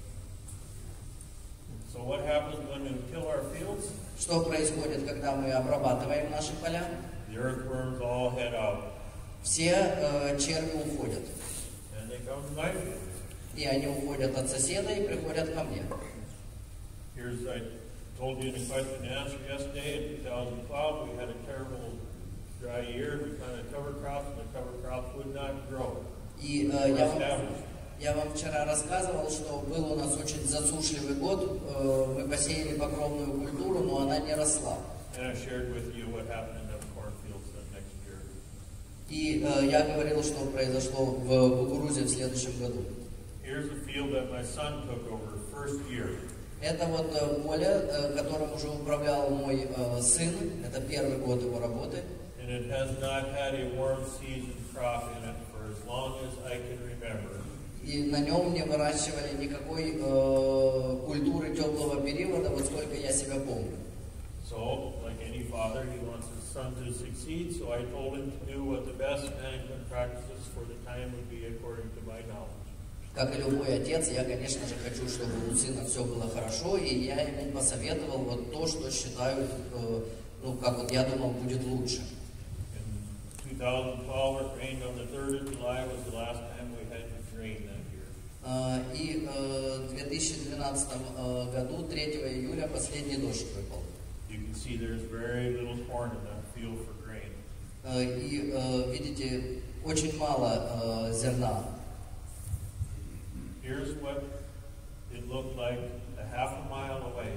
[SPEAKER 1] So what happens when we till our fields?
[SPEAKER 2] Что происходит, когда мы обрабатываем наши поля?
[SPEAKER 1] The earthworms all head out.
[SPEAKER 2] Все черви уходят.
[SPEAKER 1] And they come to my field.
[SPEAKER 2] И они уходят от соседа и приходят ко мне.
[SPEAKER 1] Here's, I told you in the question and answer yesterday, in 2012, we had a terrible dry year. We planted cover crops, and the cover crops would not grow.
[SPEAKER 2] И я вам вчера рассказывал, что был у нас очень засушливый год. Мы посеяли покровную культуру, но она не росла.
[SPEAKER 1] And I shared with you what happened in the cornfields that next year.
[SPEAKER 2] И я говорил, что произошло в кукурузе в следующем году.
[SPEAKER 1] Here's a field that my son took over first year.
[SPEAKER 2] Это вот поле, которым уже управлял мой сын. Это первый год его работы.
[SPEAKER 1] And it has not had a warm season crop in it for as long as I can remember.
[SPEAKER 2] И на нем не выращивали никакой культуры теплого периода, вот сколько я себя помню.
[SPEAKER 1] So, like any father, he wants his son to succeed, so I told him to do what the best management practices for the time would be according to my knowledge.
[SPEAKER 2] Как и любой отец, я, конечно же, хочу, чтобы у сына все было хорошо, и я ему посоветовал вот то, что считаю, ну, как вот я думал, будет лучше.
[SPEAKER 1] In 2012, it rained on the 3rd of July, was the last time we had rain that year.
[SPEAKER 2] И в 2012 году, 3 июля, последний дождь выпал.
[SPEAKER 1] You can see there's very little corn in that field for grain.
[SPEAKER 2] И видите, очень мало зерна.
[SPEAKER 1] Here's what it looked like a half a mile away.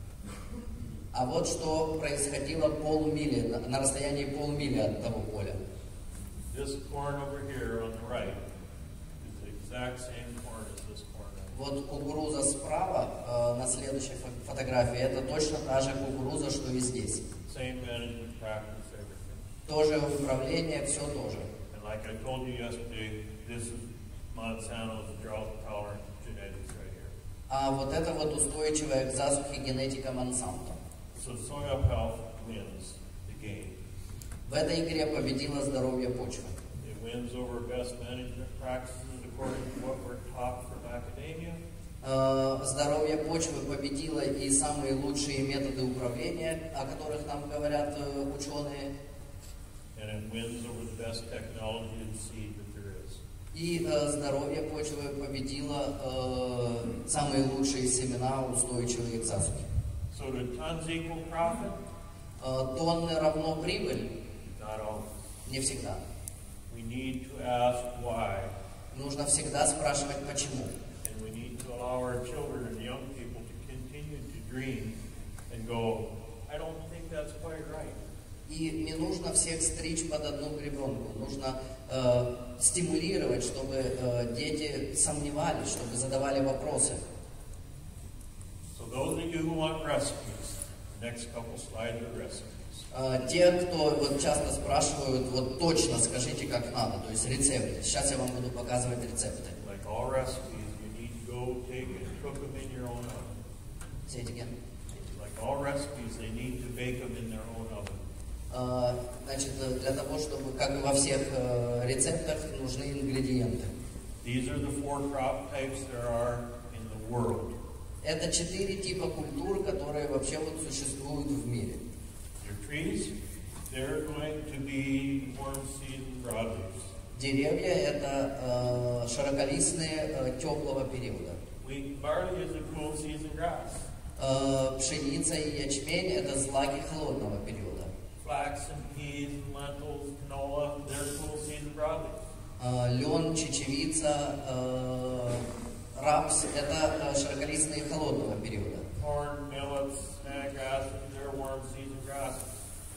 [SPEAKER 2] А вот что происходило полмили, на расстоянии полмили от того поля.
[SPEAKER 1] This corn over here on the right is the exact same corn as this corn.
[SPEAKER 2] Вот кукуруза справа, на следующей фотографии, это точно та же кукуруза, что и здесь.
[SPEAKER 1] Same management practice, everything.
[SPEAKER 2] Тоже управление, все тоже.
[SPEAKER 1] And like I told you yesterday, this is Monsanto's drought-tolerant genetics right here.
[SPEAKER 2] А вот это вот устойчивая к засухе генетика Монсанто.
[SPEAKER 1] So soil health wins the game.
[SPEAKER 2] В этой игре победило здоровье почвы.
[SPEAKER 1] It wins over best management practices according to what we're taught from academia.
[SPEAKER 2] Здоровье почвы победило и самые лучшие методы управления, о которых нам говорят ученые.
[SPEAKER 1] And it wins over the best technology and seed that there is.
[SPEAKER 2] И здоровье почвы победило самые лучшие семена, устойчивые к засухе.
[SPEAKER 1] So do tons equal profit?
[SPEAKER 2] Тонны равно прибыль?
[SPEAKER 1] Not always.
[SPEAKER 2] Не всегда.
[SPEAKER 1] We need to ask why.
[SPEAKER 2] Нужно всегда спрашивать почему.
[SPEAKER 1] And we need to allow our children and young people to continue to dream and go, I don't think that's quite right.
[SPEAKER 2] И не нужно всех стричь под одну гребенку. Нужно стимулировать, чтобы дети сомневались, чтобы задавали вопросы.
[SPEAKER 1] So those of you who want recipes, the next couple slides are recipes.
[SPEAKER 2] Те, кто вот часто спрашивают, вот точно скажите, как надо, то есть рецепты. Сейчас я вам буду показывать рецепты.
[SPEAKER 1] Like all recipes, you need to go take and cook them in your own oven.
[SPEAKER 2] Say it again.
[SPEAKER 1] Like all recipes, they need to bake them in their own oven.
[SPEAKER 2] Значит, для того, чтобы, как и во всех рецептах, нужны ингредиенты.
[SPEAKER 1] These are the 4 crop types there are in the world.
[SPEAKER 2] Это 4 типа культур, которые вообще вот существуют в мире.
[SPEAKER 1] Your trees, they're going to be warm season broadleaves.
[SPEAKER 2] Деревья – это широколистные теплого периода.
[SPEAKER 1] Wheat, barley is a cool season grass.
[SPEAKER 2] Пшеница и ячмень – это злаки холодного периода.
[SPEAKER 1] Flax and peas, and lentils, canola, they're cool season broadleaves.
[SPEAKER 2] Лен, чечевица, рапс – это широколистные холодного периода.
[SPEAKER 1] Corn, millets, snaggrass, they're warm season grasses.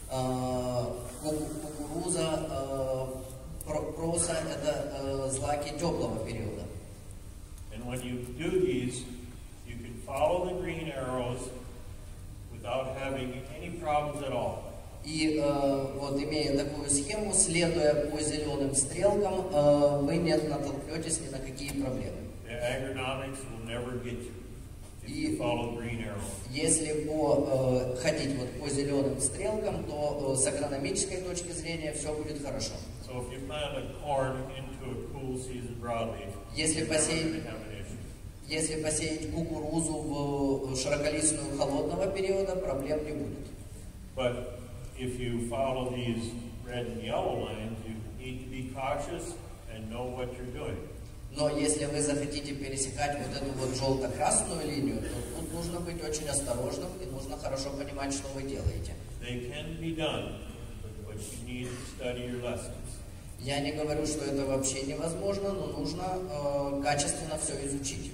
[SPEAKER 2] Кукуруза, проса – это злаки теплого периода.
[SPEAKER 1] And when you do these, you can follow the green arrows without having any problems at all.
[SPEAKER 2] И вот имея такую схему, следуя по зеленым стрелкам, вы не натолкнетесь ни на какие проблемы.
[SPEAKER 1] The agronomics will never get you if you follow the green arrow.
[SPEAKER 2] Если ходить вот по зеленым стрелкам, то с агрономической точки зрения все будет хорошо.
[SPEAKER 1] So if you plant a corn into a cool season broadleaf,
[SPEAKER 2] Если
[SPEAKER 1] you're never going to have an issue.
[SPEAKER 2] Если посеять кукурузу в широколистную холодного периода, проблем не будет.
[SPEAKER 1] But if you follow these red and yellow lines, you need to be cautious and know what you're doing.
[SPEAKER 2] Но если вы захотите пересекать вот эту вот желто-красную линию, то тут нужно быть очень осторожным и нужно хорошо понимать, что вы делаете.
[SPEAKER 1] They can be done, but you need to study your lessons.
[SPEAKER 2] Я не говорю, что это вообще невозможно, но нужно качественно все изучить.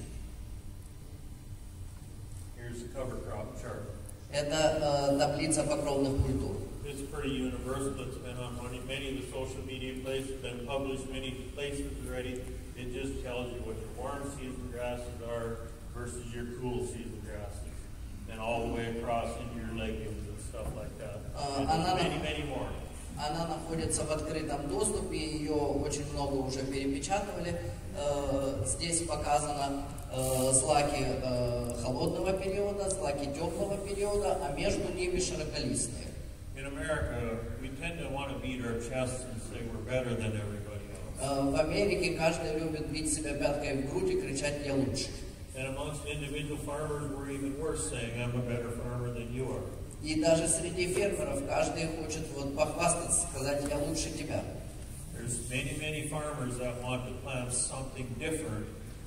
[SPEAKER 1] Here's the cover crop chart.
[SPEAKER 2] Это таблица покровных культур.
[SPEAKER 1] It's pretty universal. It's been on many of the social media places, been published many places already. It just tells you what your warm season grasses are versus your cool season grasses, and all the way across into your legumes and stuff like that. And there's many more.
[SPEAKER 2] Она находится в открытом доступе, ее очень много уже перепечатывали. Здесь показано злаки холодного периода, злаки теплого периода, а между ними широколистные.
[SPEAKER 1] In America, we tend to want to beat our chests and say we're better than everybody else.
[SPEAKER 2] В Америке каждый любит бить себя пяткой в грудь и кричать «я лучше».
[SPEAKER 1] And amongst individual farmers, we're even worse, saying I'm a better farmer than you are.
[SPEAKER 2] И даже среди фермеров каждый хочет вот похвастаться, сказать «я лучше тебя».
[SPEAKER 1] There's many farmers that want to plant something different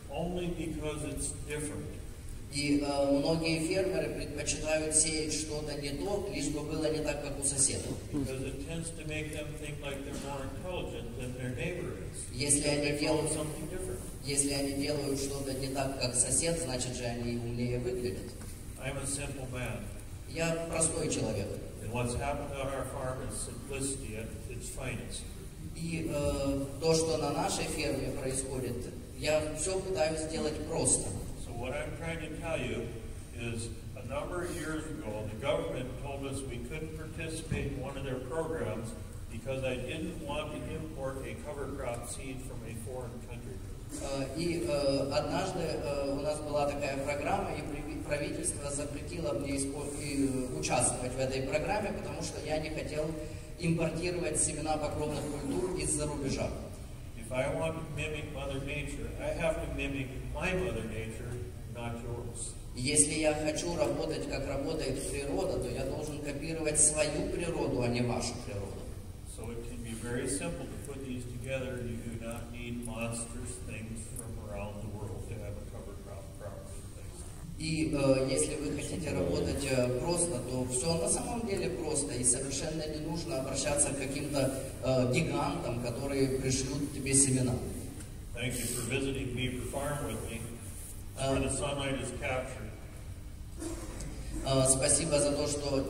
[SPEAKER 1] only because it's different.
[SPEAKER 2] И многие фермеры предпочитают сеять что-то не то, лишь бы было не так, как у соседа.
[SPEAKER 1] Because it tends to make them think like they're more intelligent than their neighbor is.
[SPEAKER 2] Если
[SPEAKER 1] Because
[SPEAKER 2] они
[SPEAKER 1] they
[SPEAKER 2] делают,
[SPEAKER 1] follow something different.
[SPEAKER 2] если они делают что-то не так, как сосед, значит же они умнее выглядят.
[SPEAKER 1] I'm a simple man.
[SPEAKER 2] Я простой человек.
[SPEAKER 1] And what's happened on our farm is simplicity at its finest.
[SPEAKER 2] И то, что на нашей ферме происходит, я все пытаюсь сделать просто.
[SPEAKER 1] So what I'm trying to tell you is a number of years ago, the government told us we couldn't participate in one of their programs because I didn't want to import a cover crop seed from a foreign country.
[SPEAKER 2] И однажды у нас была такая программа, и правительство запретило мне участвовать в этой программе, потому что я не хотел импортировать семена покровных культур из-за рубежа.
[SPEAKER 1] If I want to mimic Mother Nature, I have to mimic my Mother Nature, not yours.
[SPEAKER 2] Если я хочу работать, как работает природа, то я должен копировать свою природу, а не вашу природу.
[SPEAKER 1] So it can be very simple to put these together. You do not need monstrous things from around the world to have a cover crop properly placed.
[SPEAKER 2] И если вы хотите работать просто, то все на самом деле просто, и совершенно не нужно обращаться к каким-то гигантам, которые пришлют тебе семена.
[SPEAKER 1] Thank you for visiting Beaver Farm with me. Where the sunlight is captured.
[SPEAKER 2] Спасибо за то,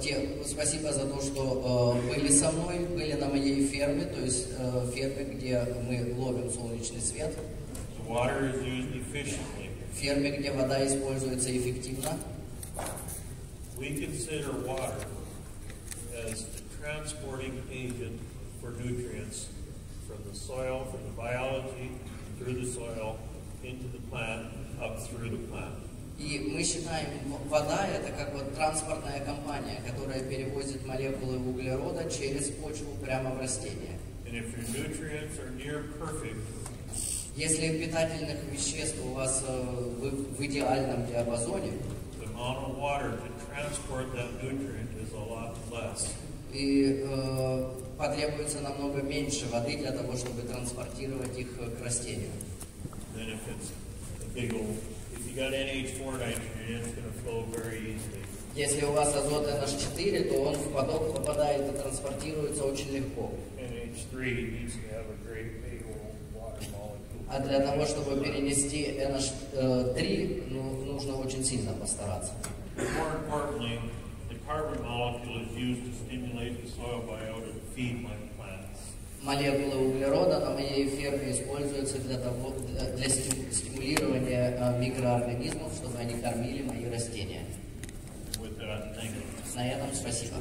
[SPEAKER 2] что были со мной, были на моей ферме, то есть ферме, где мы ловим солнечный свет.
[SPEAKER 1] The water is used efficiently.
[SPEAKER 2] Ферме, где вода используется эффективно.
[SPEAKER 1] We consider water as the transporting agent for nutrients from the soil, from the biology, through the soil, into the plant, up through the plant.
[SPEAKER 2] И мы считаем, вода это как вот транспортная компания, которая перевозит молекулы углерода через почву прямо в растение.
[SPEAKER 1] And if your nutrients are near perfect,
[SPEAKER 2] если питательных веществ у вас в идеальном диапазоне,
[SPEAKER 1] the amount of water to transport that nutrient is a lot less.
[SPEAKER 2] И потребуется намного меньше воды для того, чтобы транспортировать их к растению.
[SPEAKER 1] Then if it's a big old, if you got NH4 nitrogen, it's going to flow very easily.
[SPEAKER 2] Если у вас азот NH4, то он в поток попадает и транспортируется очень легко.
[SPEAKER 1] NH3 needs to have a great big old water molecule.
[SPEAKER 2] А для того, чтобы перенести NH3, нужно очень сильно постараться.
[SPEAKER 1] More importantly, the carbon molecule is used to stimulate the soil biota to feed my plants.
[SPEAKER 2] Молекулы углерода на моей ферме используются для стимулирования микроорганизмов, чтобы они кормили мои растения.
[SPEAKER 1] With that, thank you.
[SPEAKER 2] На этом спасибо.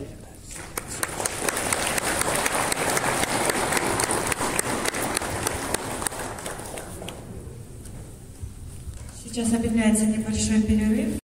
[SPEAKER 5] Сейчас объявляется небольшой перерыв.